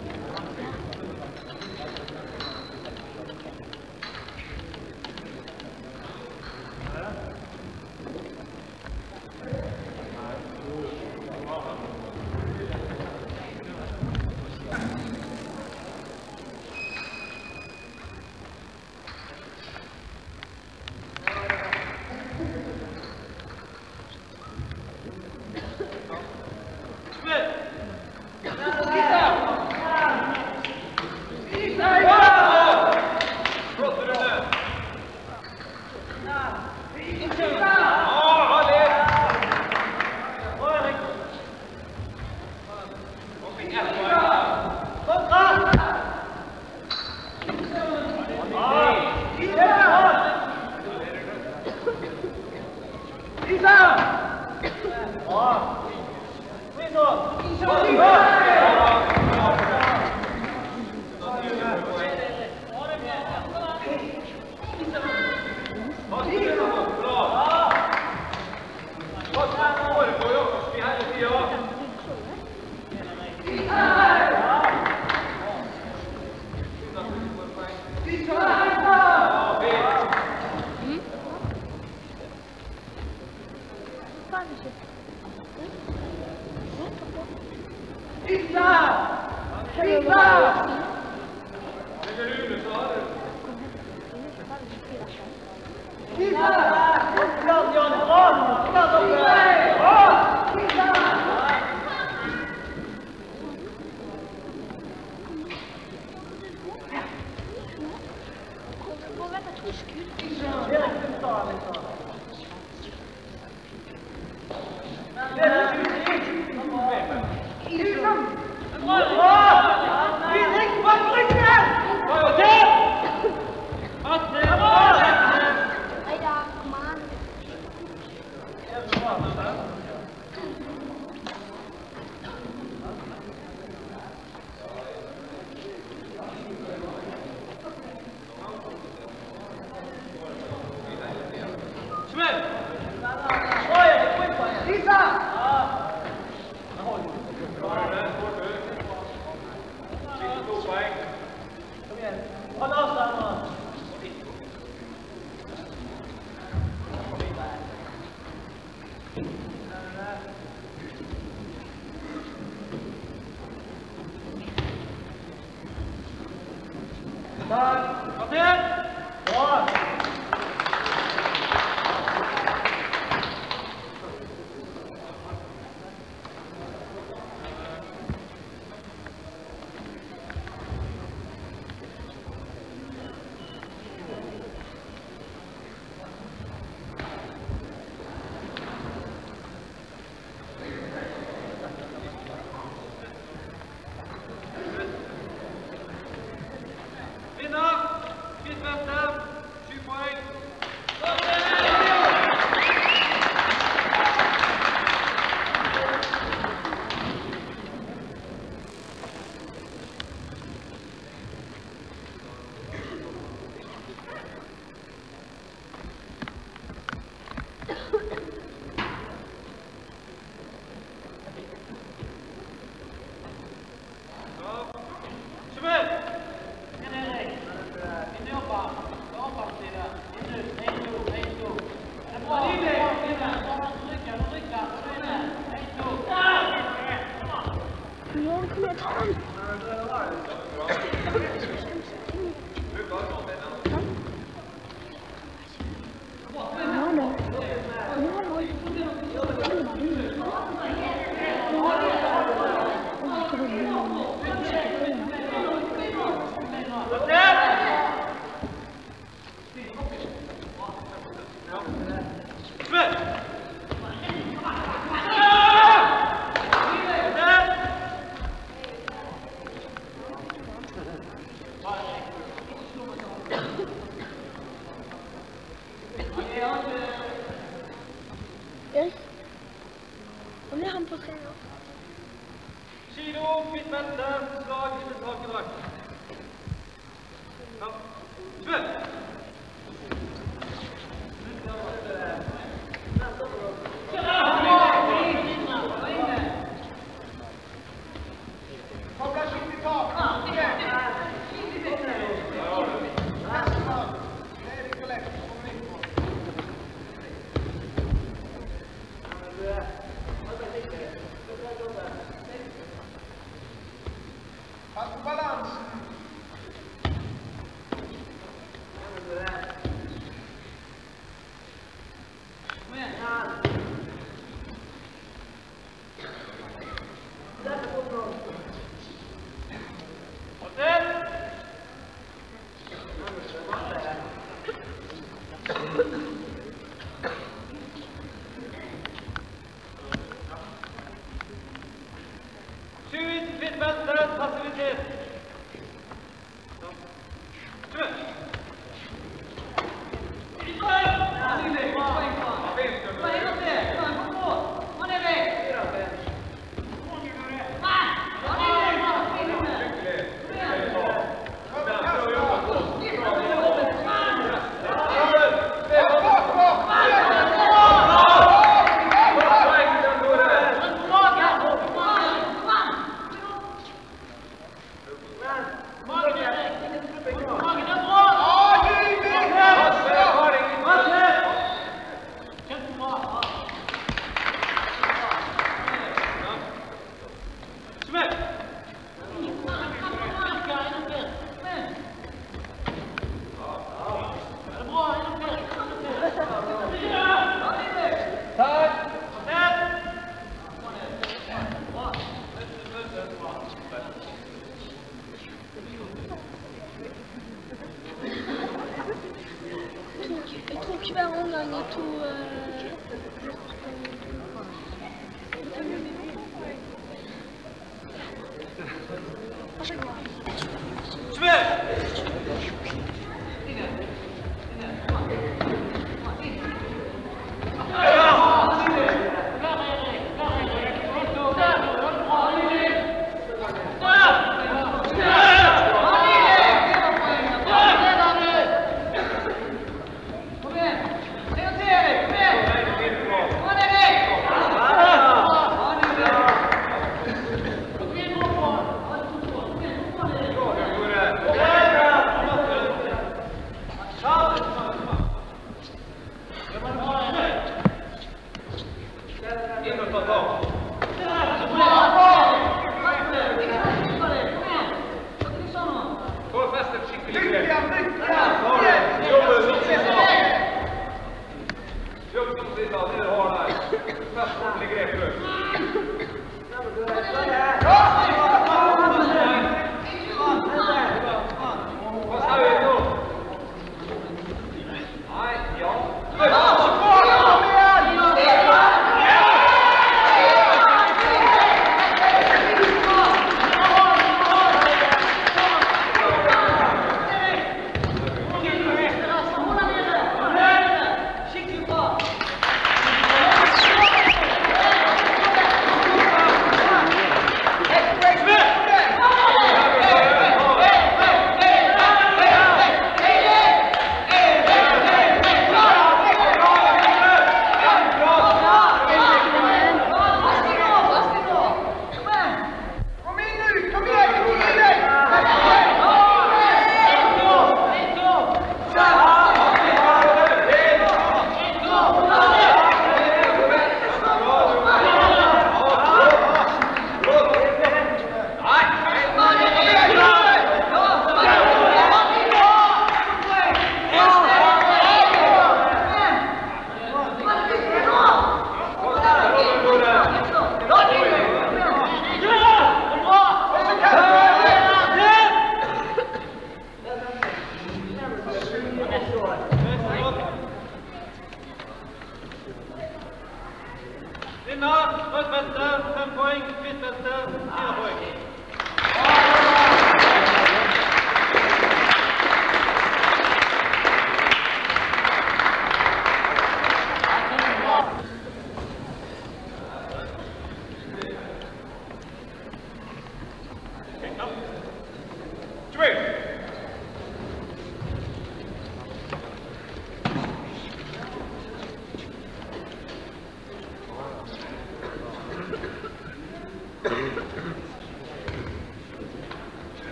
Inne opp, opp, opp, Erik? Om det er han på tre år. Kilo, kvitt vente, slag, ikke tak i drakt. Ja. Spill! Hver omgang i to uh... Vær så god. Spill!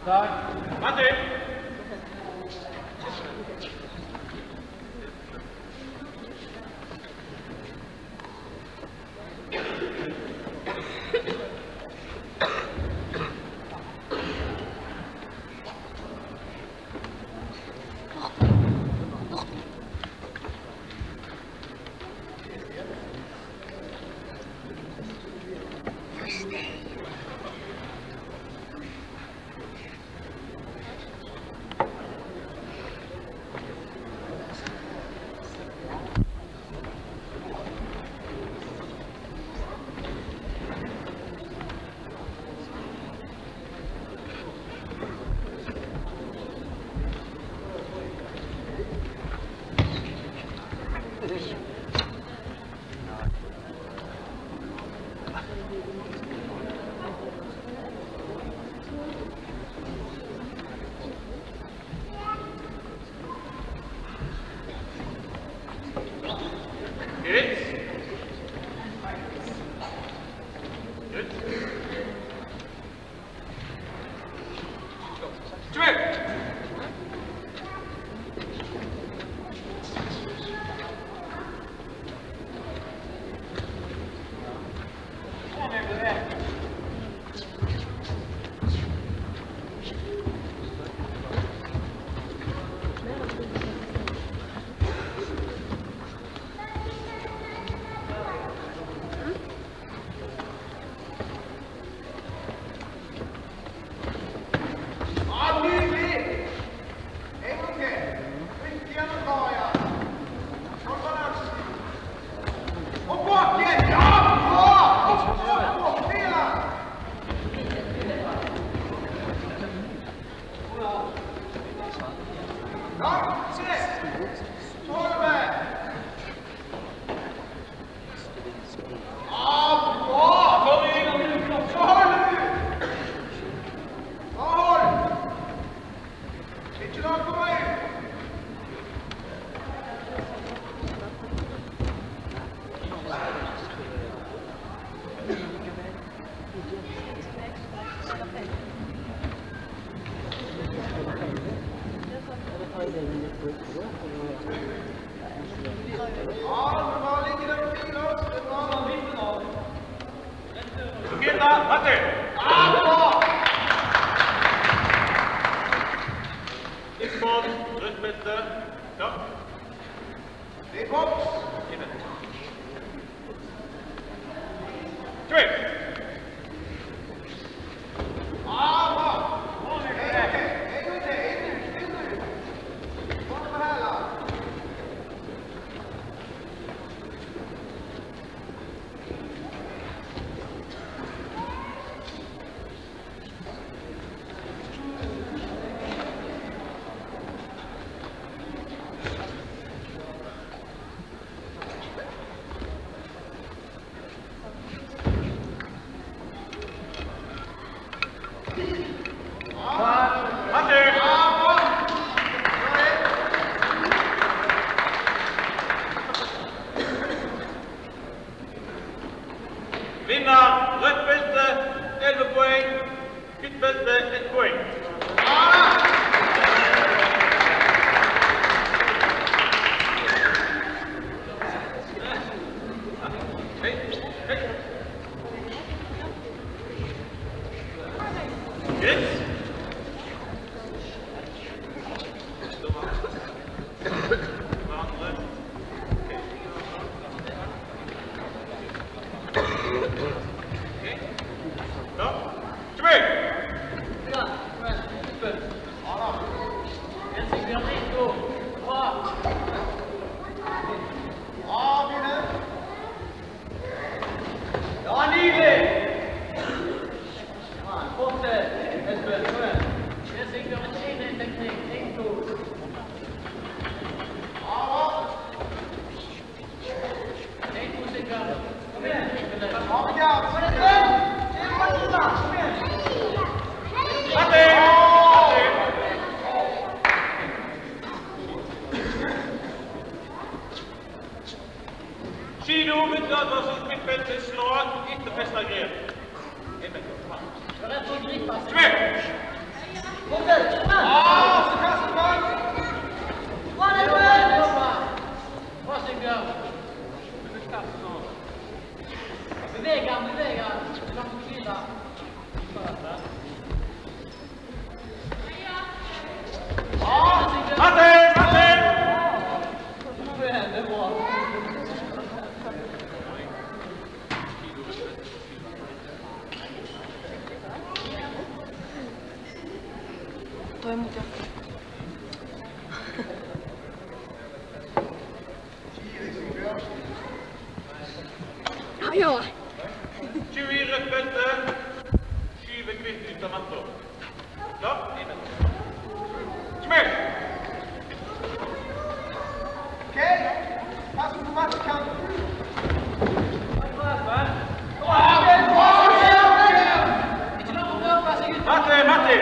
Matti! Toi mut jatkaa. Ja, joo. tjue rødt belte, tjue hvitt ut av matta. Klar? Inn. Smell! Okej, pass på matchkanten. Matti, Matti!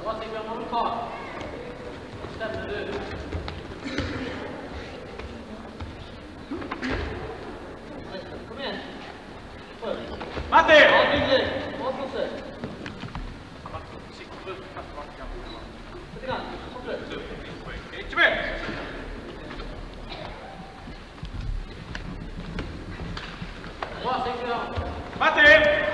Bra, Sigbjørn, må du ta. Stemmer du. Kom igjen. Prøv. Matti! Ja, nydelig. Bra forsøk. Litt grann. Fortsett. Ikke mer! Bra, Sigbjørn. Matti!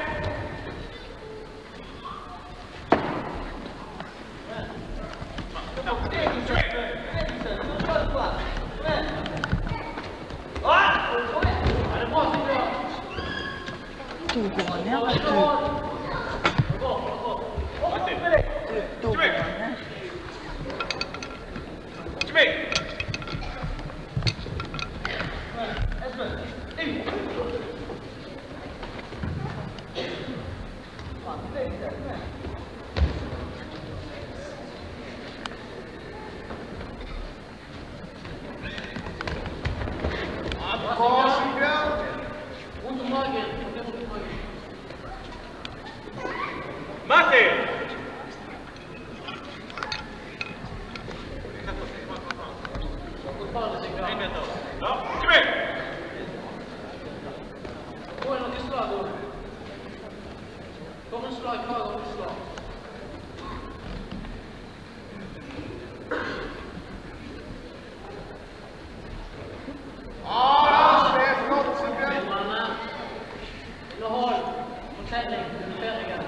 Da går han ned, vet du. Matti! Da går han ned. Ikke mer! Rundt om magen. Matti! En meter. Ja, ikke mer! Gå inn og til slag. Kom en slag, hver gang du slag. Underhold. Fortelling. Ferdige.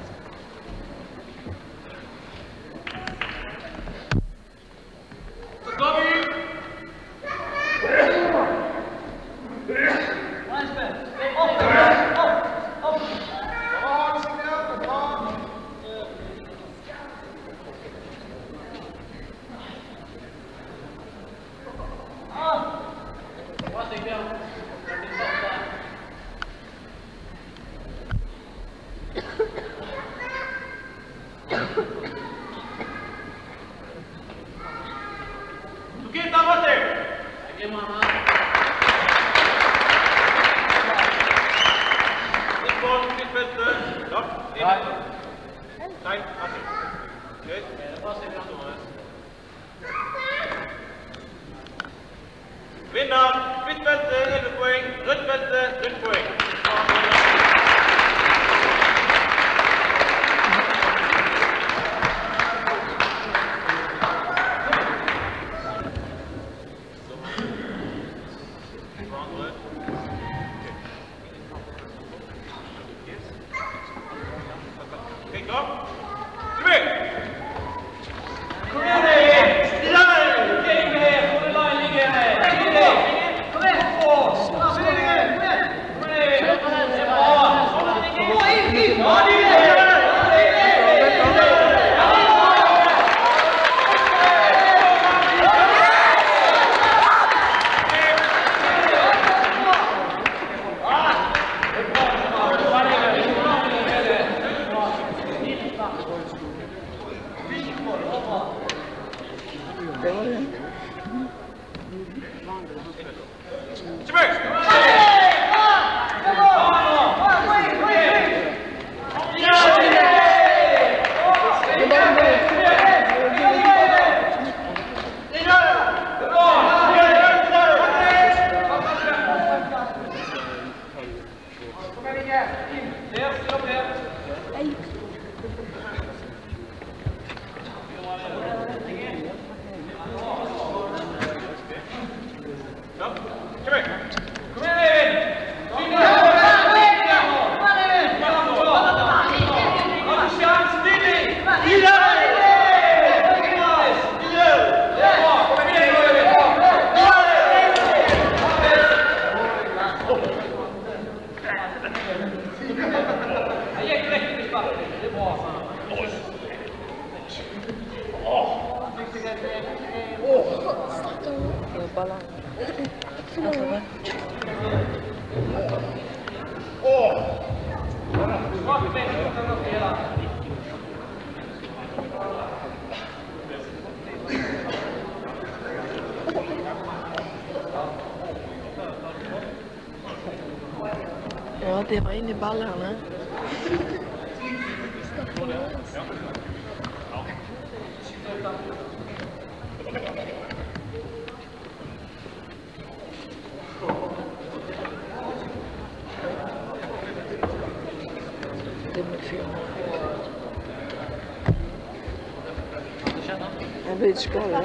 Så skal vi! Bra, Espen. Opp, opp, opp. Bra, Sigbjørn. Tukita, Matti! Gimana? Litt boll, litt belte. Ja, inn. Nei, Matti. Greit. Bra, Sigbjørn. Vinner, hvitt belte, elleve poeng. Rødt belte, null poeng. Okay, klar? Kom igjen! Kom igjen, Erik! Stille deg! Ligg her! Hvor er line ligger her? Kom igjen! Kom igjen! Kom igjen! Kom igjen! Gå inn! Inn! Ja, det er det! Det var det. Ballan. Ja, det var inne i ballarna. Det blir fel. Jag blir skadad.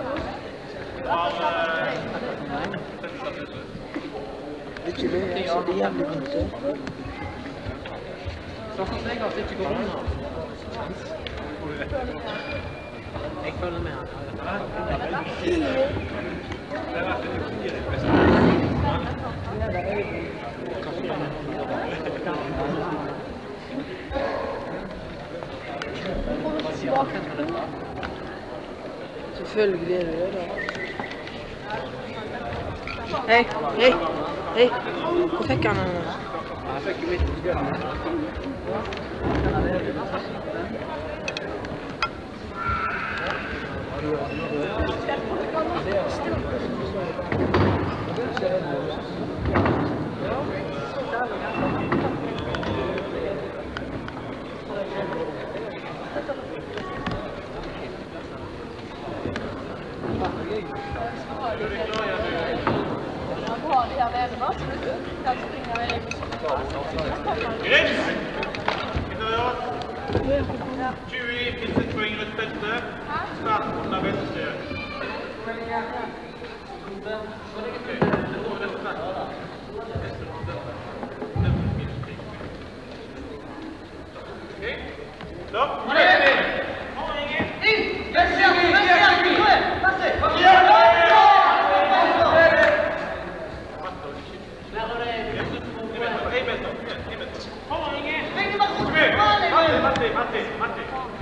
Det är ju det, så det är jävligt inte. Så får jag att det inte går unna. Jag följer med Selvfølgelig er det det. Hei, hei, hei. Hvor fikk han den? Jeg fikk jo mitt i tjue pinsepoeng rundt beltet. Start under venstre. Okej. Stopp. Matti, Matti, Matti.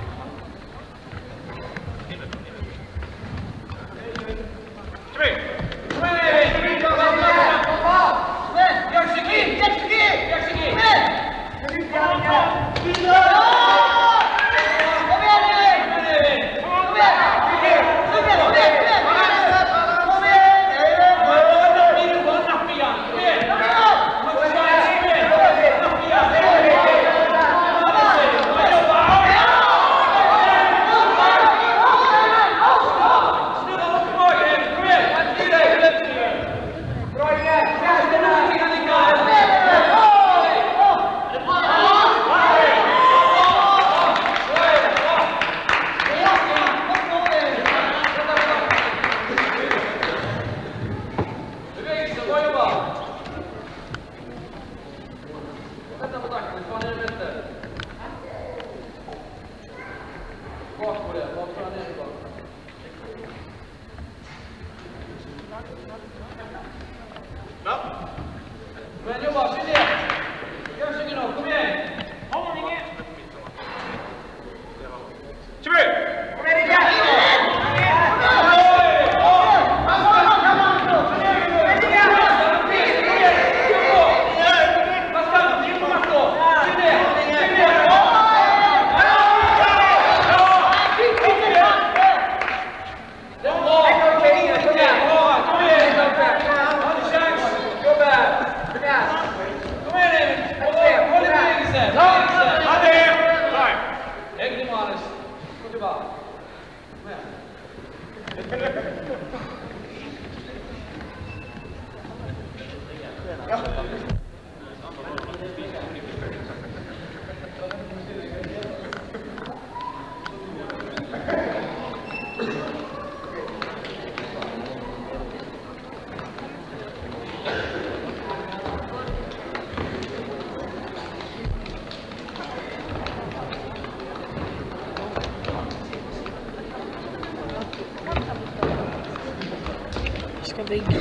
Ska bygga.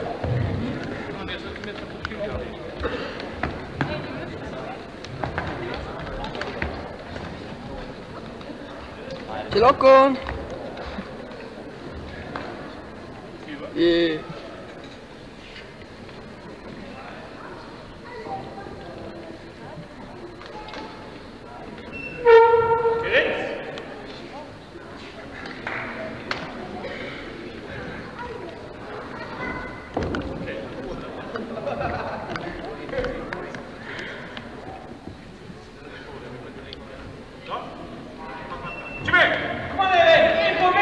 Till Håkon! Yeah. Come on, Evan! In for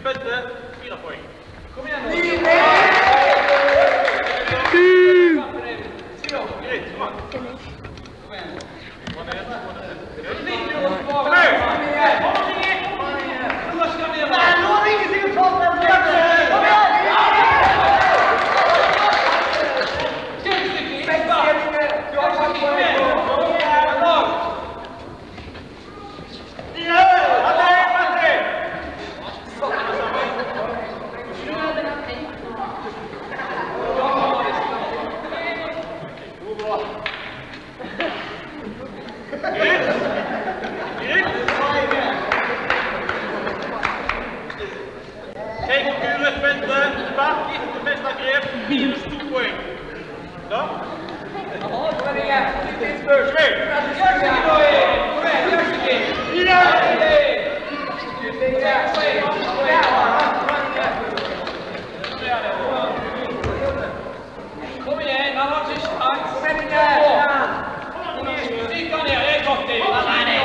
bälte, fyra poäng. Kom igen nu! Greit, kom an. Kom igen! Kom ner, kom ner. Kom igen! Nu ska vi ner! Nej, nu har vi ingenting att ta på den! Kom igen! Du har fått poäng! Minus to poäng. Ja? Jaha, då är det jäkligt inspurs. Kom igen! Kom igen, han har tyst chans. Kom igen! Sticka ner, det är gott det. Kom igen!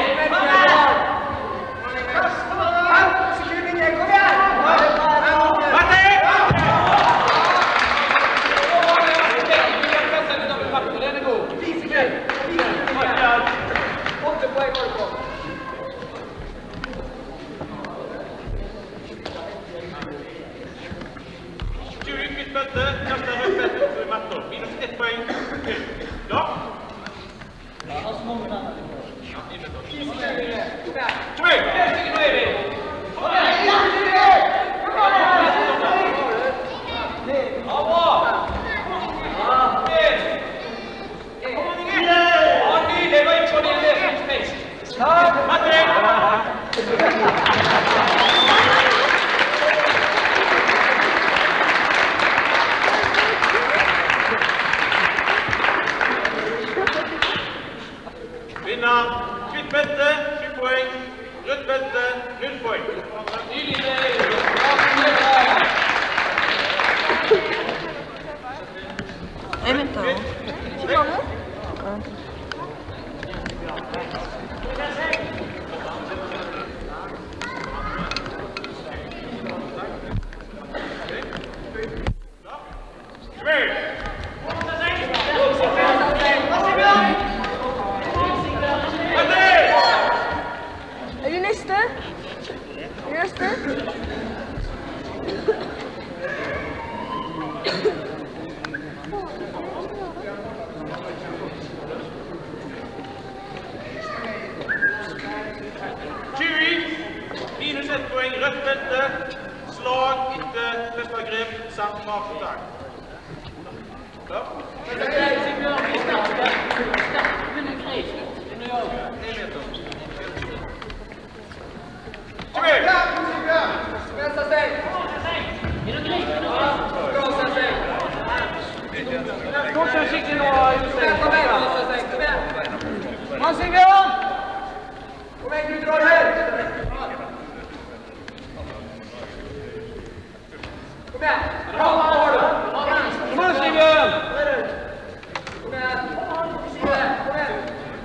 Minus ett poäng. Ja? Kom igen! Vinner, kvitt bälte, sju poäng, rött bälte, null poäng. Nej, vänta. Er du neste? Er du neste? tjue, minus ett poäng, rött bälte, slag, inte bästa grep, samt bakåtag. Ja? Kom igen! Vänster stäng! Bra stäng! Kom sen skicklig då, Josef! Kom igen, vänster stäng! Kom igen! Mansingbjörn! Kom igen, du drar här! Kom igen! Bra, vad har du? Mansingbjörn! Kom igen! Kom igen! Kom igen!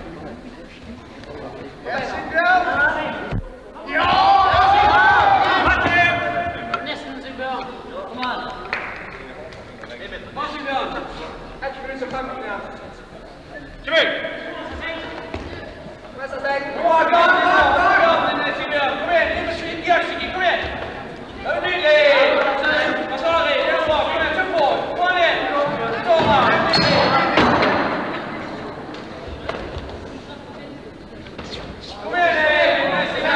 Mansingbjörn! Ja! Kom igen! Vänster stäng! Bra, bra, bra! Kom igen, in och sving, Jörgen, kom igen! Där är Nylli! Vad sa du? Det är bra, kom igen, kör på! Kom igen! Tåra! Kom igen!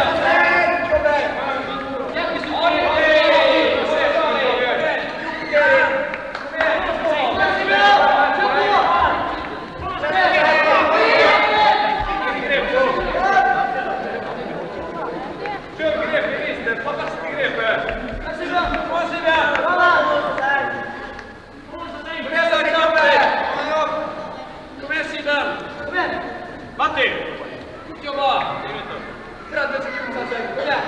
Matti! Jobba! trettio sekunder sen, kom igen!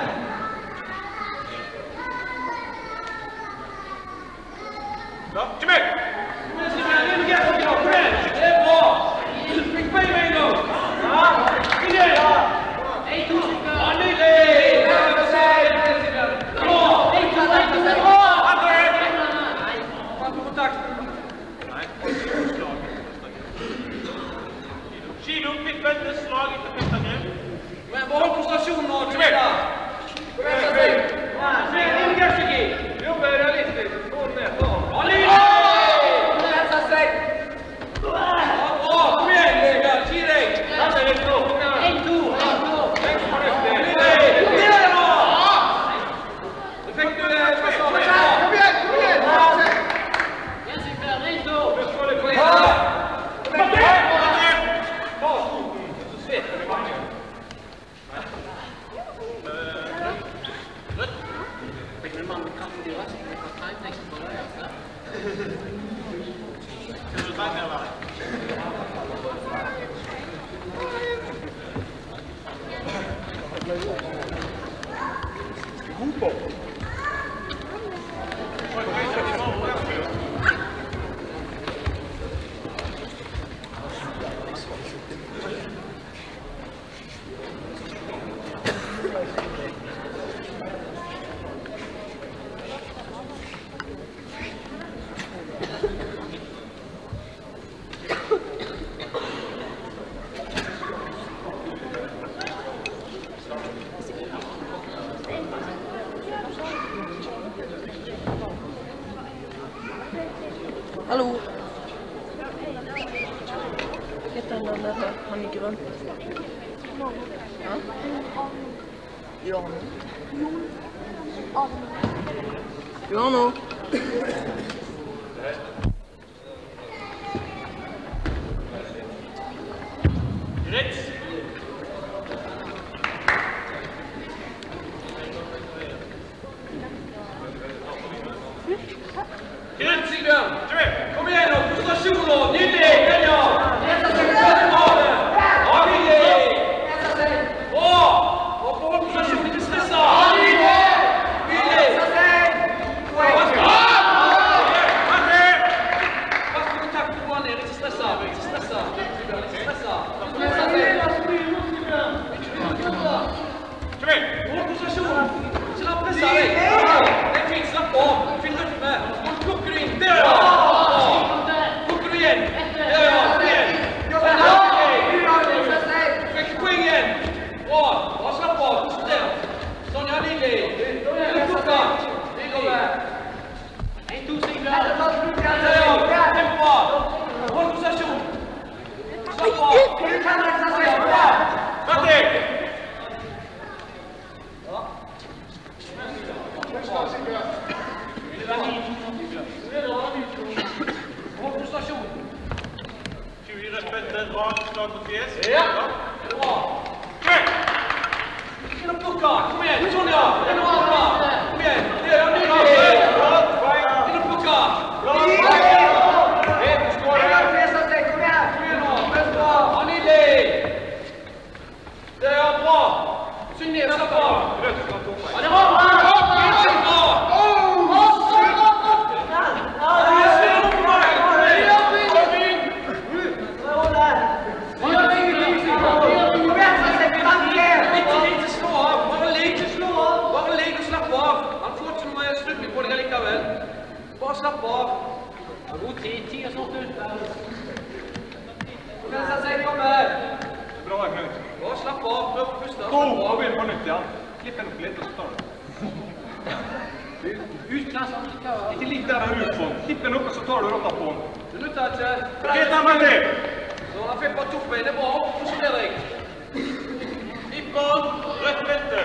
Ja, kom igen! Kom igen! Det är bra! Fick mig mig då! Ja! Kom igen! Ja, Nylli! Bra! Kilo, kvittbelt, slag etter fektangrep. Men behold konsentrasjonen nå, Kom igjen! Kom igjen, Sasek! Se, inn Gersiki! Jobbe realistisk. Få den ned. Ta den. Kom igjen, Sasek! Bra, kom igjen, Sigar! Gi deg! La seg litt nå. Kom igjen. En, to, en, to! Tenk fornuftig. Kom igjen, nå! Du fikk du det, Sasek! Kom igjen, kom igjen. Kom igjen! Hallo. Heter han den der, han i grønn? Ja? Johan. Johan. Grits. Grits, Sigbjørn! Kom igjen! Kom igjen nå! Konsentrasjon nå! Nydelig! Genja! Ja, nydelig! Bra! Og behold konsentrasjon, ikke stressa! Nydelig! Pass på kontakten på han ned, ikke stressa! Ikke stressa! Sigbjørn, ikke stressa! Kom igjen, Sasek! Kom igjen! Behold konsentrasjon! Ikke la pressa deg! Det er fint, slapp av! Finn rytme! Nå plukker du inn! Der, ja! Plukker du igjen! Der, ja! Kom igjen! Fikk du poeng igjen? Bra! Bra, slapp av! Konsentrert! Sånn, ja, nydelig! Eller plukka! Nydelig! En, to, Sigbjørn! Der, ja! Kjempebra! Hold konsentrasjon! Slapp av! Bra! Matti! Hold konsentrasjon! tjue respekt, drag, slag mot fjes. Ja! Bra! Kom igjen! Inn og plukka! Kom igjen! Sånn, ja! Inn og plukka! Kom igjen! Det er nydelig! Inn og plukka! Kom igjen nå! Ja, nydelig! Det er bra! Syng ned, slapp av! Ja, det var bra! Helt bra! Ikke slå av! Bare ligg! Bare ligg og slapp av! Han får ikke noe slutning på deg likevel. Bare slapp av. God tid. Tid er snart ut. Kom igjen, Sasek, kom her! Bra, Knut. Bare slapp av. Prøv å puste. Gå og begynn på nytt igjen. Klipp den opp litt, og så tar du. Utklass. Ikke ligg der den ut på den. Klipp den opp, og så tar du rotta på den. Du nytter ikke. Helt den, Matti! Så han fikk bare to bein. Det er bra. Konsentrer deg. Ippon, rett vente.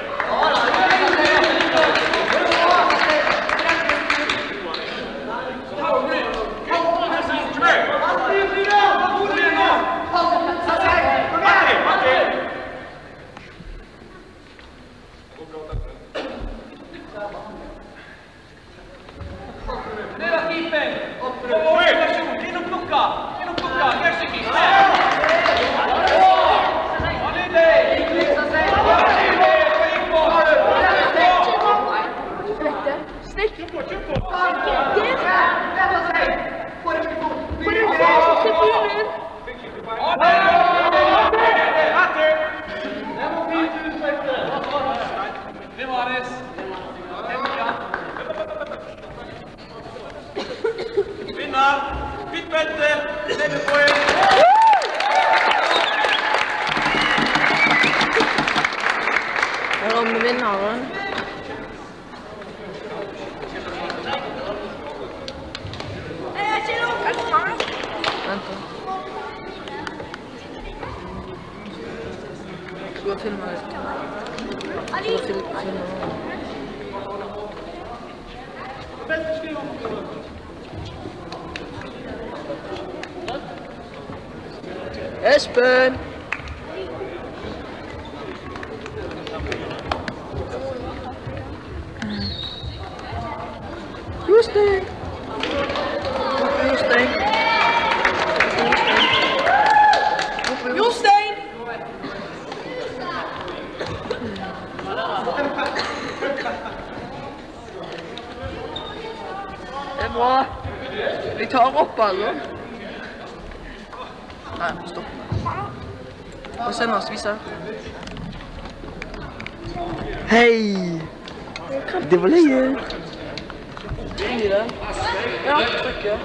Kom igjen. Kom igjen nå! Matti, Matti! Det var keepen. Inn og plukka. Inn og plukka. Gersiki. Ja, nydelig. Snikk! Kjøp på, kjøp på! Matti! Det var det. Vinner! Kvitt belte! Levepoeng! vinneren. Vent da. Skal jeg filme litt? Skal jeg filme litt? Espen! Jostein! Jostein! Jostein! Det er bra. Vi tar opp alle. Nei, stopp. Og send oss vise. Hei! Det var lenge. Ring i det. Ja, trykker.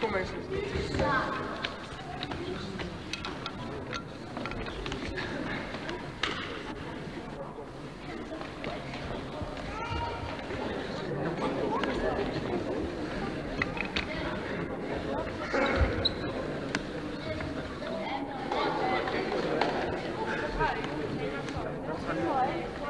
Right.